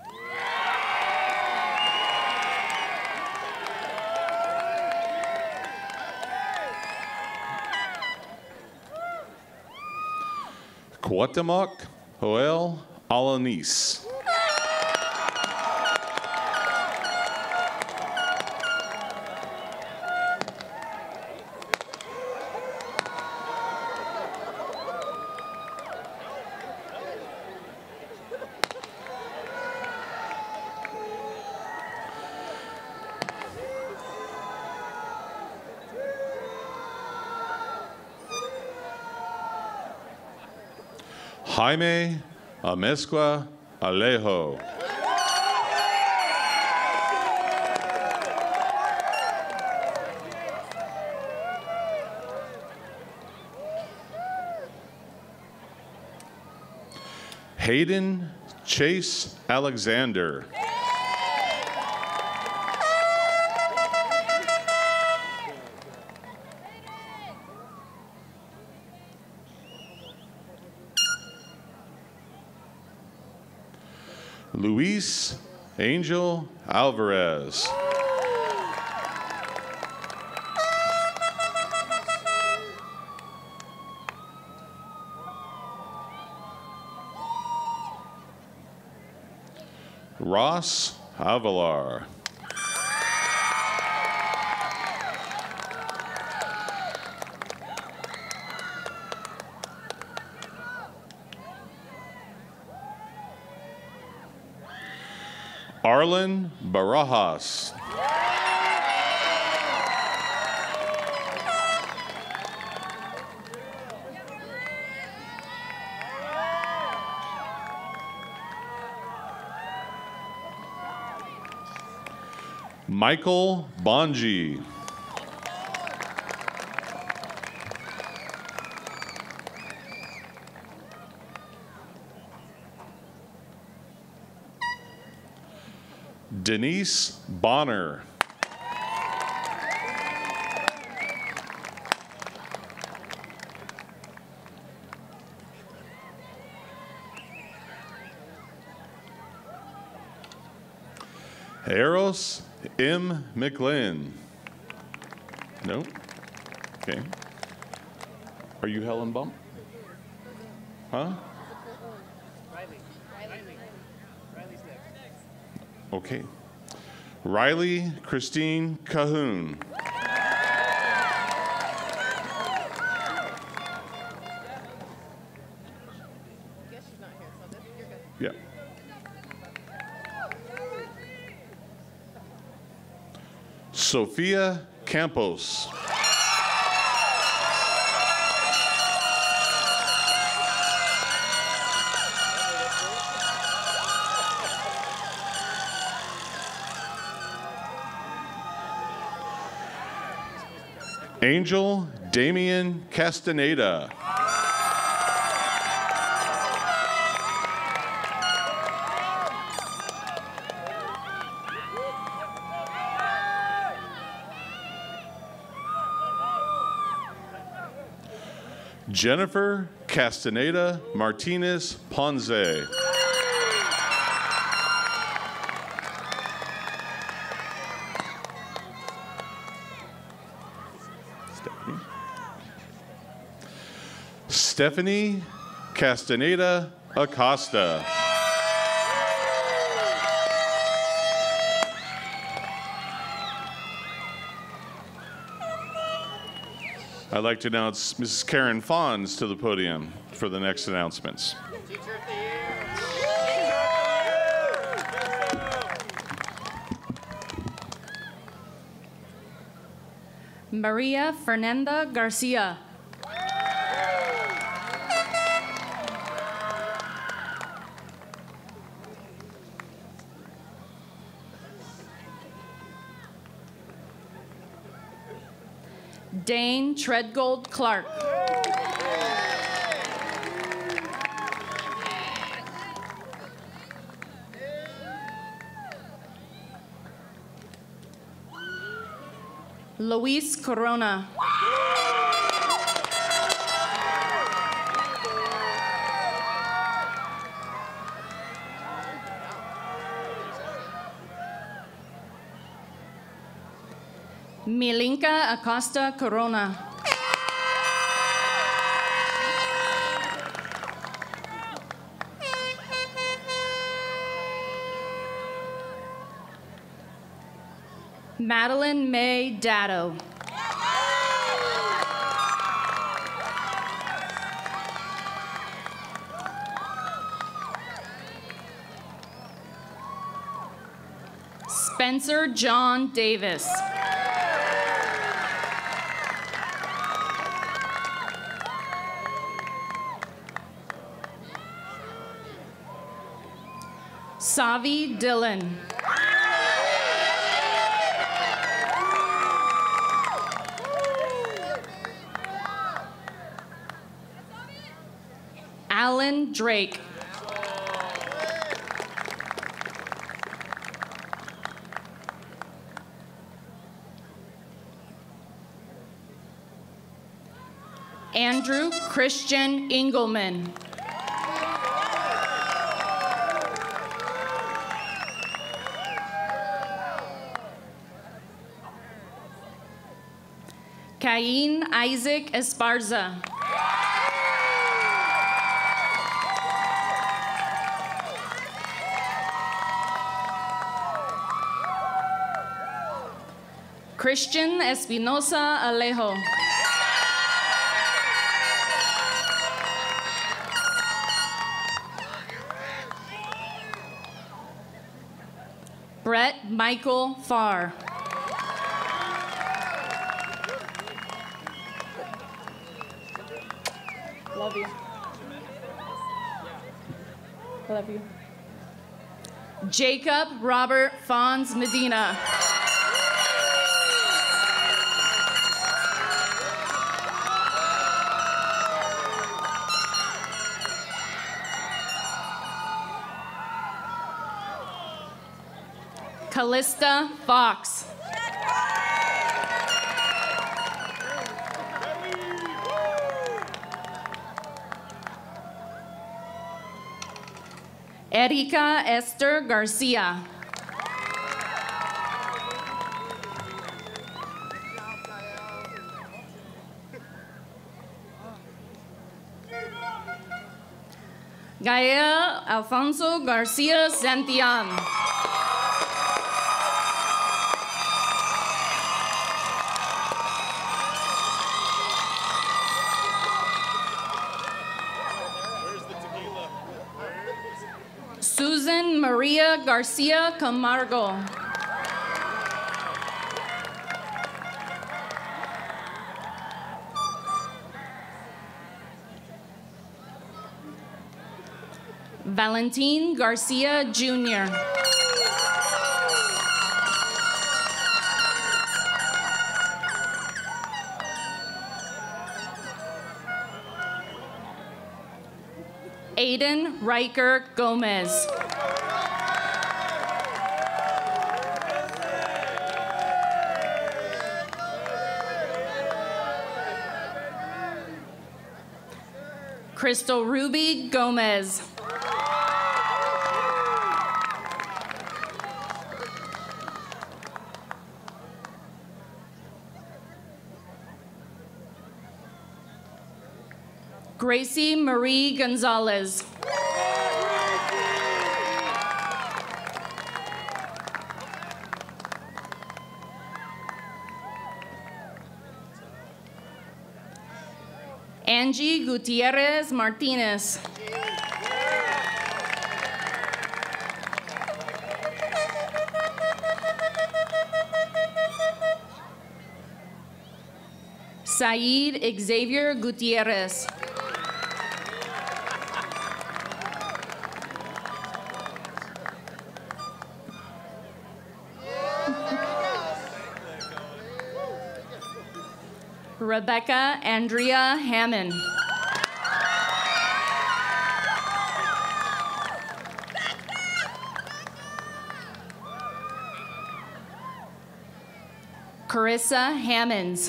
Cuauhtemoc Joel Alanis. Jaime Amezcua Alejo. Hayden Chase Alexander. Luis Angel Alvarez. Ross Avalar. Arlen Barajas. Michael Bonji. Denise Bonner. Eros M. McLean. No? Okay. Are you Helen Bump? Huh? Okay. Riley Christine Cahoon. Yeah. Sophia Campos. Angel Damian Castaneda. Jennifer Castaneda Martinez Ponce. Stephanie Castaneda Acosta. I'd like to announce Mrs. Karen Fons to the podium for the next announcements. Maria Fernanda Garcia. Dane Treadgold Clark. Luis Corona. Milinka Acosta Corona. Madeline May Dado. Spencer John Davis. Savi Dillon. Alan Drake. Andrew Christian Engelman. Cain Isaac Esparza. Christian Espinosa Alejo. Brett Michael Farr. Love you. I love you. Jacob Robert Fons Medina. Callista Fox. Erika Esther Garcia. Gael Alfonso Garcia Santillan. Susan Maria Garcia Camargo. Valentin Garcia Jr. Aiden Riker Gomez. Crystal Ruby Gomez. Gracie Marie Gonzalez. Angie Gutierrez Martinez. Said Xavier Gutierrez. Rebecca Andrea Hammond. Carissa Hammonds.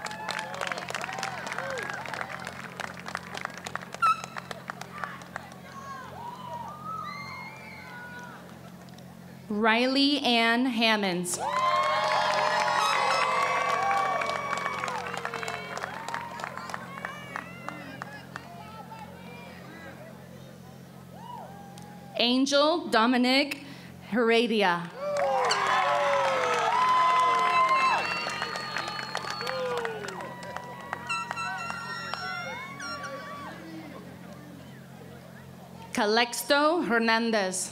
Riley Ann Hammonds. Angel Dominic Heredia. Calexto Hernandez.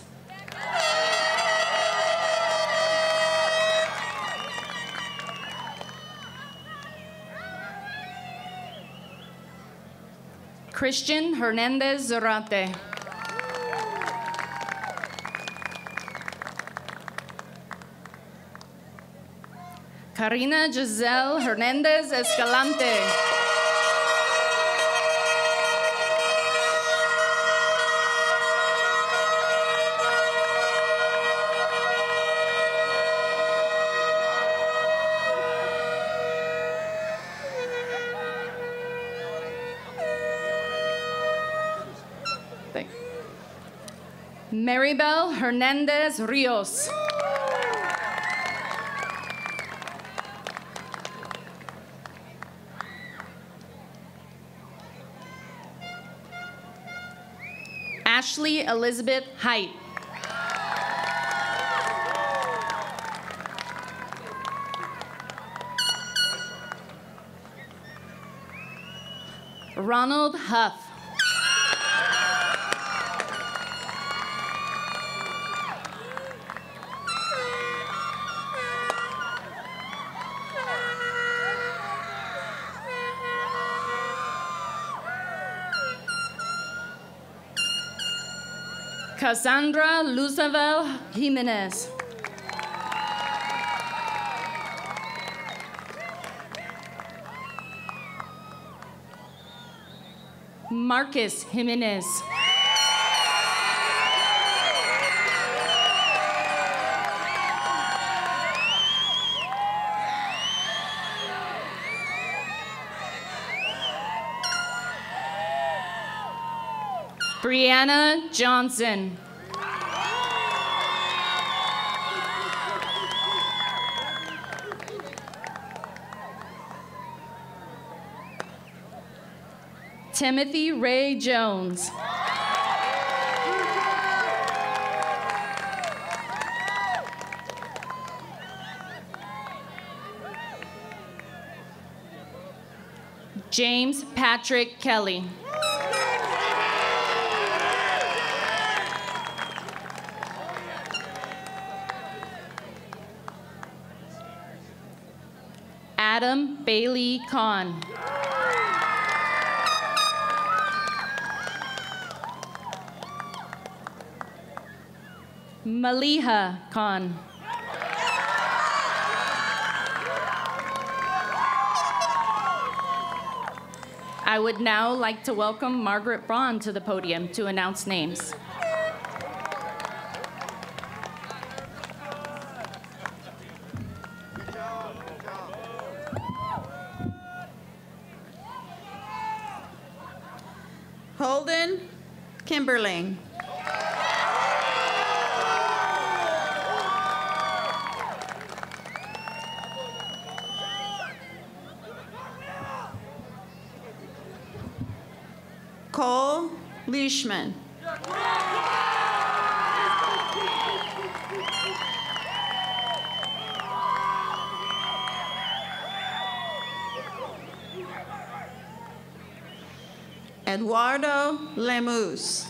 Christian Hernandez Zarate. Karina Giselle Hernandez Escalante. Maribel Hernandez Rios. Ashley Elizabeth Height. Ronald Huff. Cassandra Luzavel Jimenez. Marcus Jimenez. Brianna Johnson. Timothy Ray Jones. James Patrick Kelly. Adam Bailey Kahn. Maliha Khan. I would now like to welcome Margaret Braun to the podium to announce names. Holden Kimberling. Cole Leishman. Eduardo Lemus.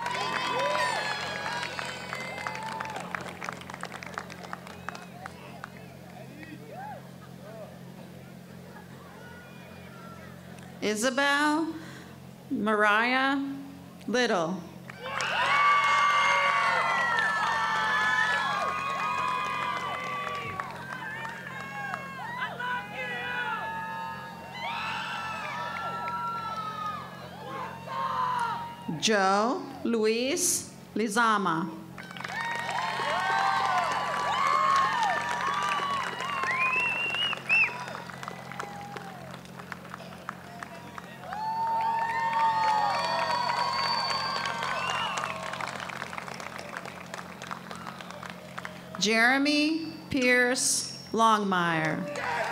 Isabel Mariah Little. Joe Luis Lizama. Jeremy Pierce Longmire.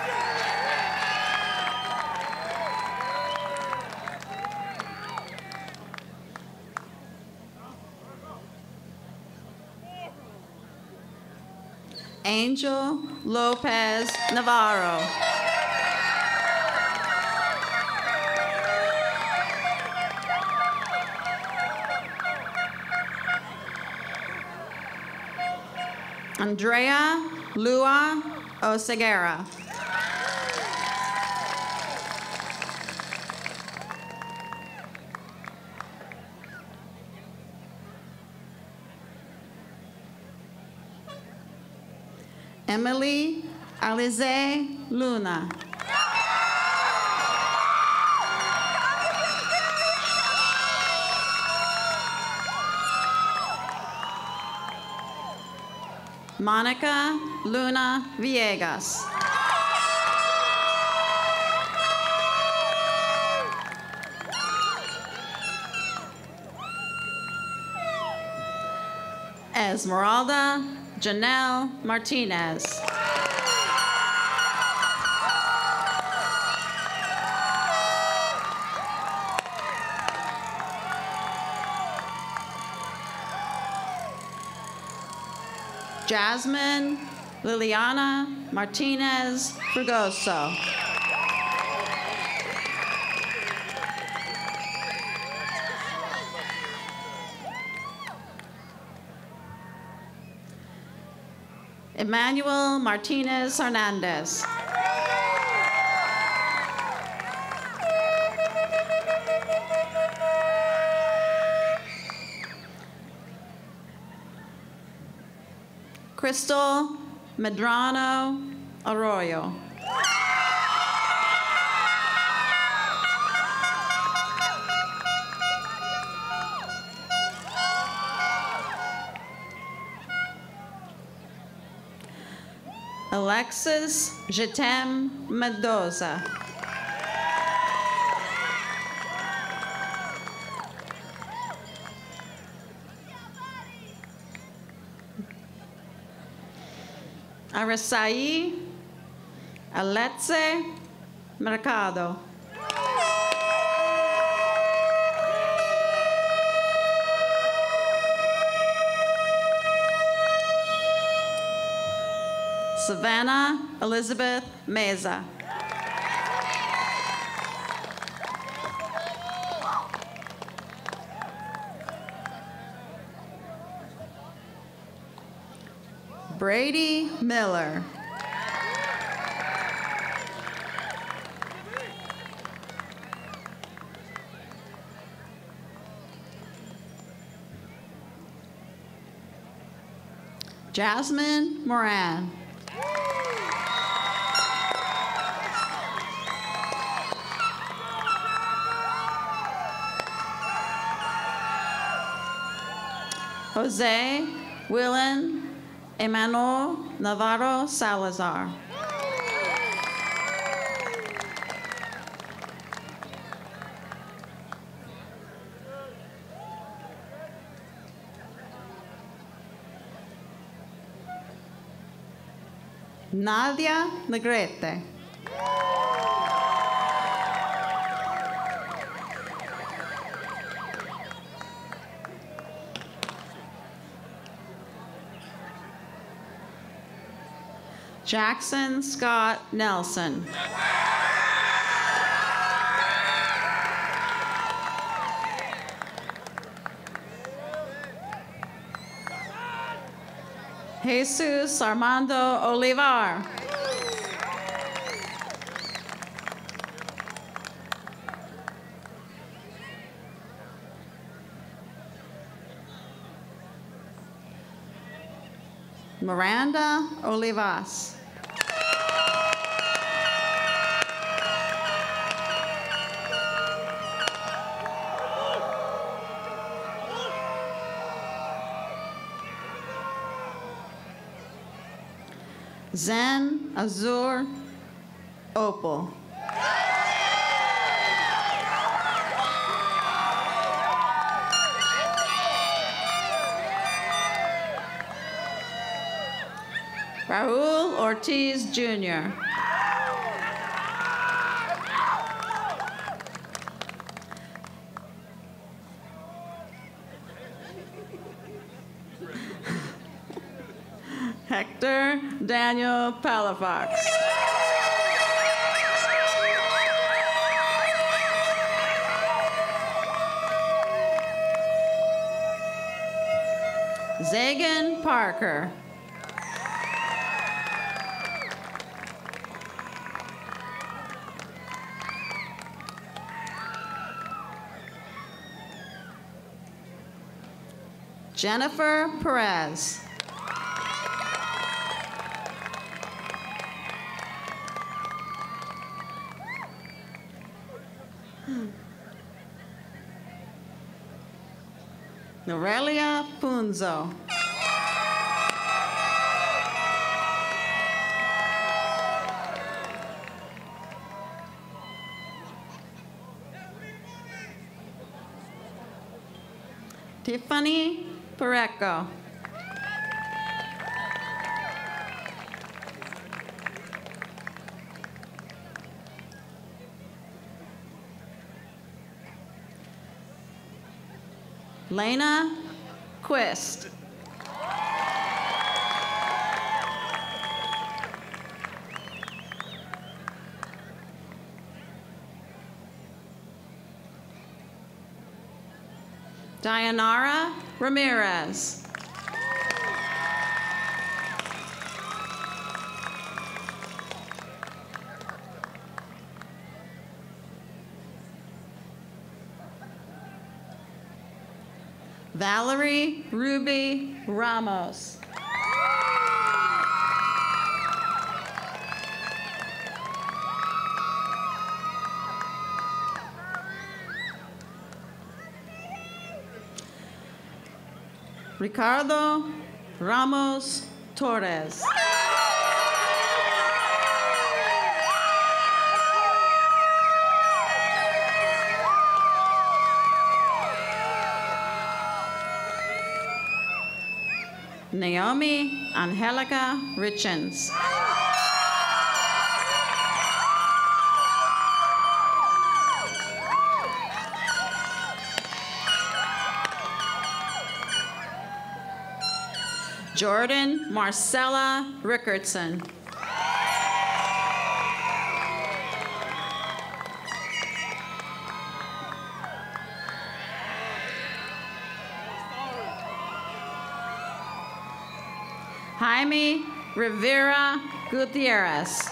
Angel Lopez Navarro. Andrea Lua Oseguera. Emily Alize Luna. Monica Luna Villegas. Esmeralda Janelle Martinez. Jasmine Liliana Martinez Fregoso. Emmanuel Martinez Hernandez. Crystal Medrano Arroyo. Alexis Jetem Mendoza. Arasai Aletze Mercado. Savannah Elizabeth Meza. Brady Miller. Jasmine Moran. Jose Willen Emmanuel Navarro Salazar. Nadia Negrete. Jackson Scott Nelson. Jesus Armando Olivar. Miranda Olivas. Zen Azur Opal. Raul Ortiz Jr. Hector Daniel Palafox. Zagan Parker. Jennifer Perez. Norelia Punzo. Tiffany Pareco. Lena Quist. Dayanara Ramirez. Valerie Ruby Ramos. Ricardo Ramos Torres. Naomi Angelica Richens. Jordan Marcella Rickardson. Jaime Rivera Gutierrez.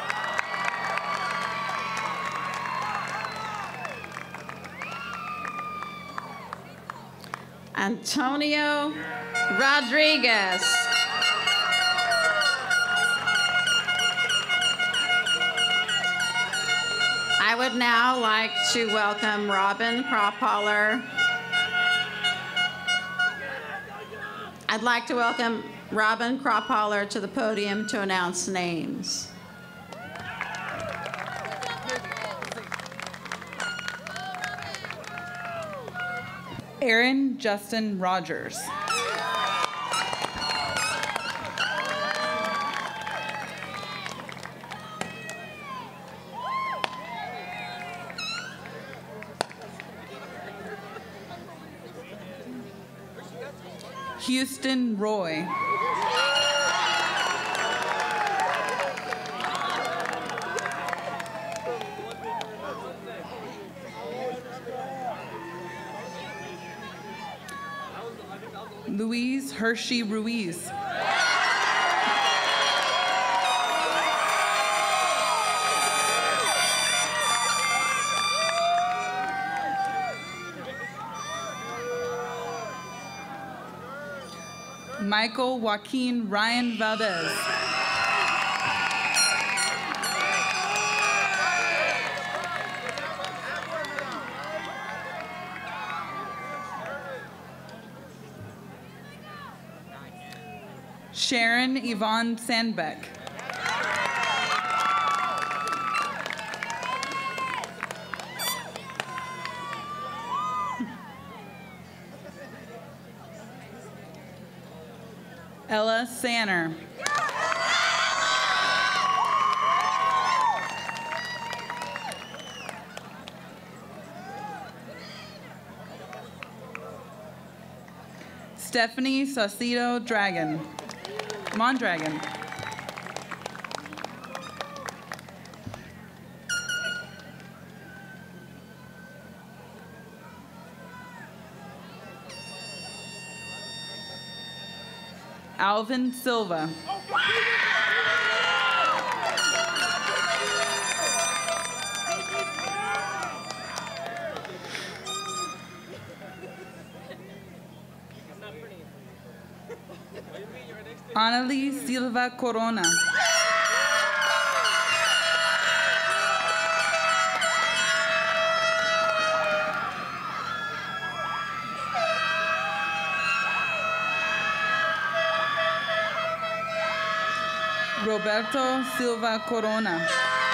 Antonio Rodriguez. I would now like to welcome Robin Cropholler. I'd like to welcome Robin Cropholler to the podium to announce names. Aaron Justin Rogers. Houston Roy. Louise Hershey Ruiz. Michael Joaquin Ryan Valdez. Sharon Yvonne Sandbeck. Ella Sanner. Stephanie Saucedo Dragon. Mondragon. Alvin Silva. Annalise Silva Corona. Roberto Silva Corona.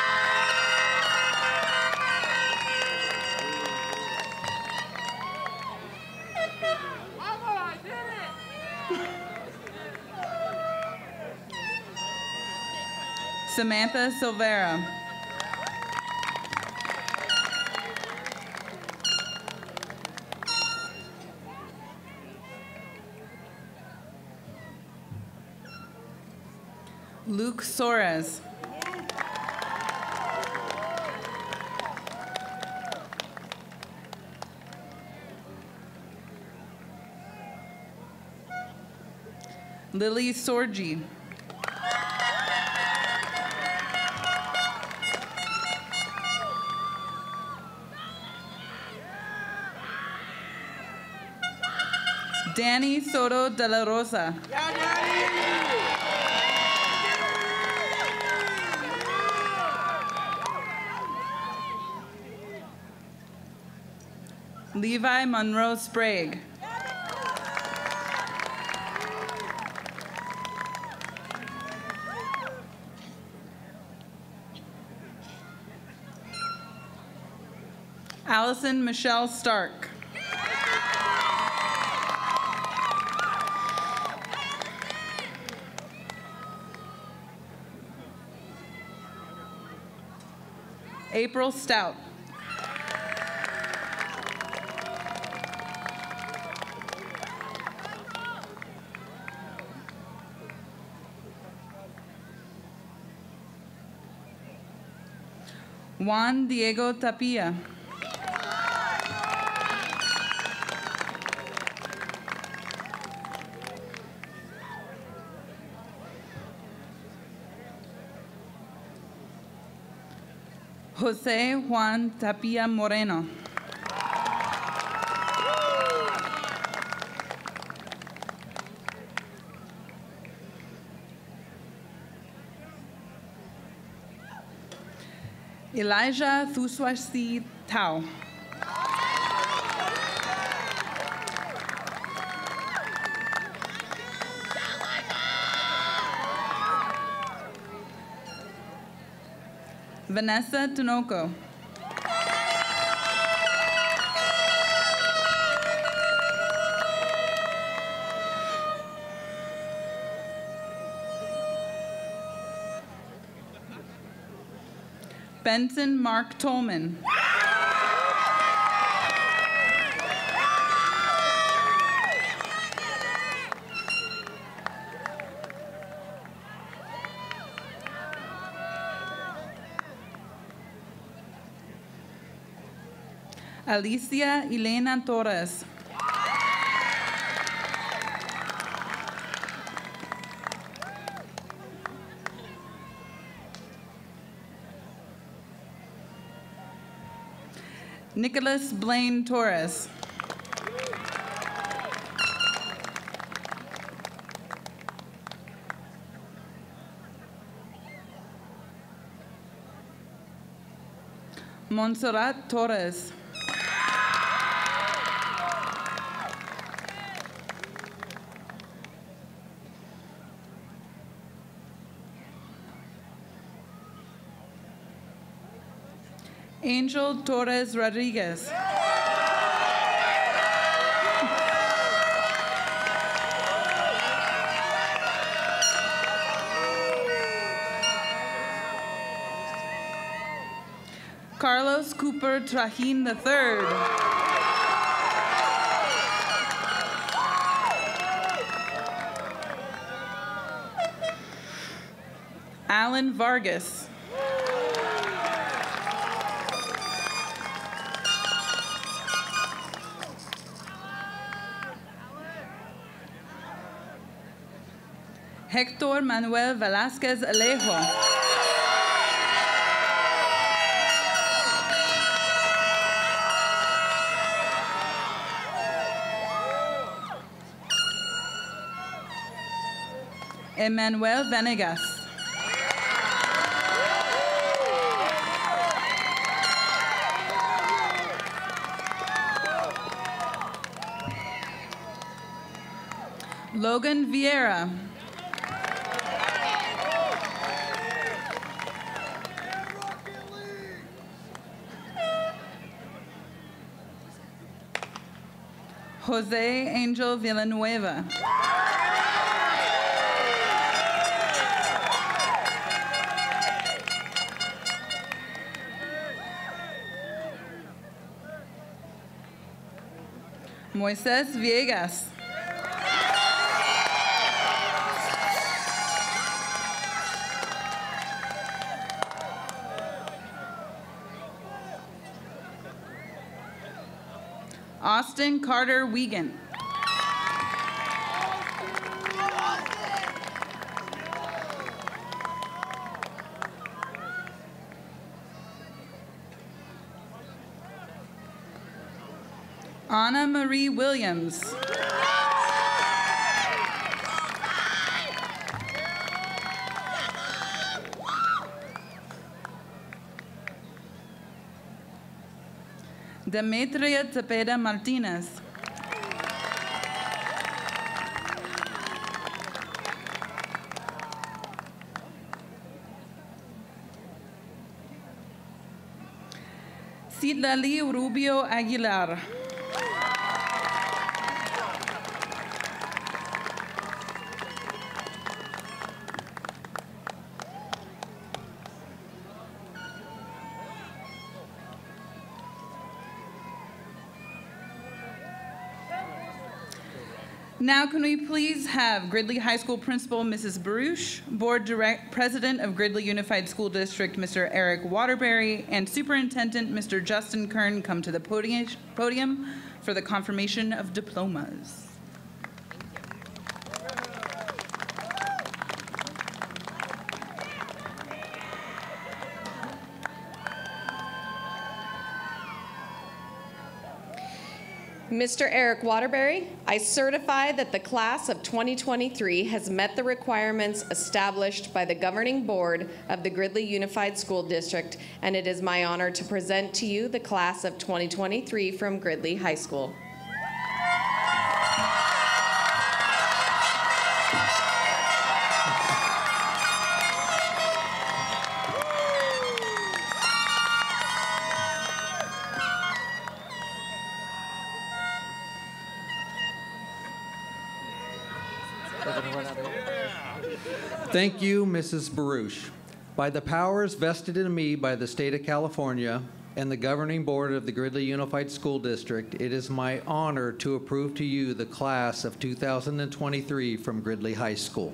Samantha Silvera. Luke Soares. Lily Sorgi. Danny Soto de la Rosa. Levi Monroe Sprague. Allison Michelle Stark. April Stout. Juan Diego Tapia. Jose Juan Tapia Moreno. Elijah Thuswasi Tao. Vanessa Tinoco. Benson Mark Tolman. Alicia Elena Torres. Nicholas Blaine Torres. Montserrat Torres. Angel Torres Rodriguez. Carlos Cooper Trahin III. Alan Vargas. Hector Manuel Velázquez Alejo. Emmanuel Venegas. Logan Vieira. Jose Angel Villanueva. Moises Viegas. Austin Carter Wiegand. Anna Marie Williams. Demetria Tepeda Martinez. Citlali Rubio Aguilar. Now can we please have Gridley High School Principal Mrs. Baruch, President of Gridley Unified School District Mr. Eric Waterbury, and Superintendent Mr. Justin Kern come to the podium for the confirmation of diplomas. Mr. Eric Waterbury, I certify that the class of 2023 has met the requirements established by the governing board of the Gridley Unified School District, and it is my honor to present to you the class of 2023 from Gridley High School. Thank you, Mrs. Baruch. By the powers vested in me by the state of California and the governing board of the Gridley Unified School District, it is my honor to approve to you the class of 2023 from Gridley High School.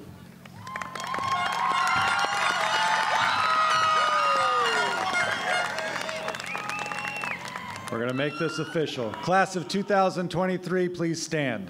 We're going to make this official. Class of 2023, please stand.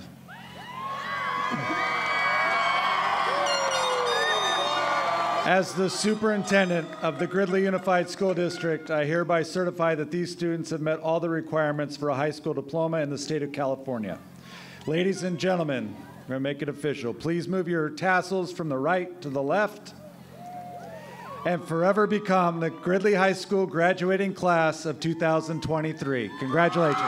As the superintendent of the Gridley Unified School District, I hereby certify that these students have met all the requirements for a high school diploma in the state of California. Ladies and gentlemen, we're going to make it official. Please move your tassels from the right to the left and forever become the Gridley High School graduating class of 2023. Congratulations.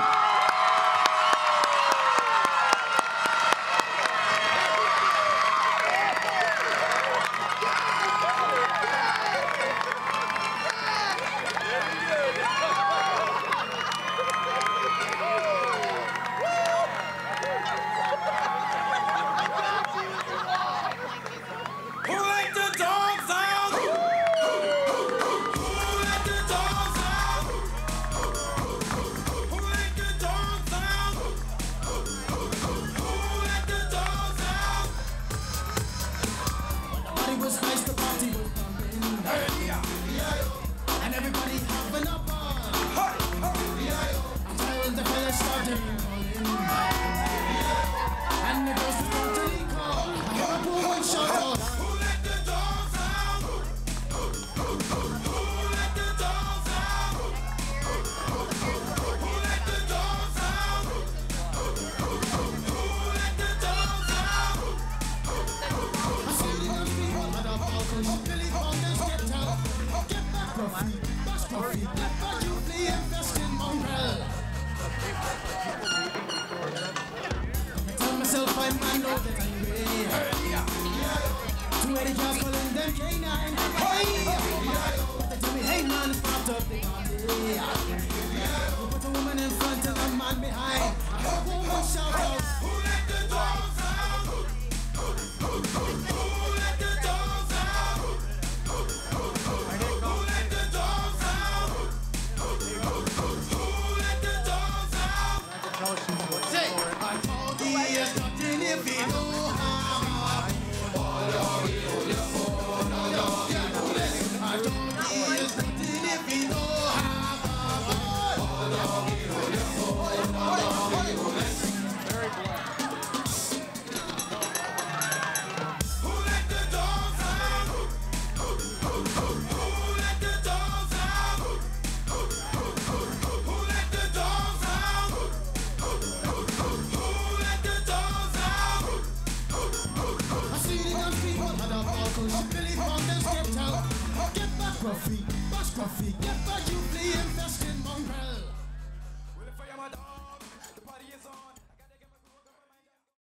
Scoffy, get back.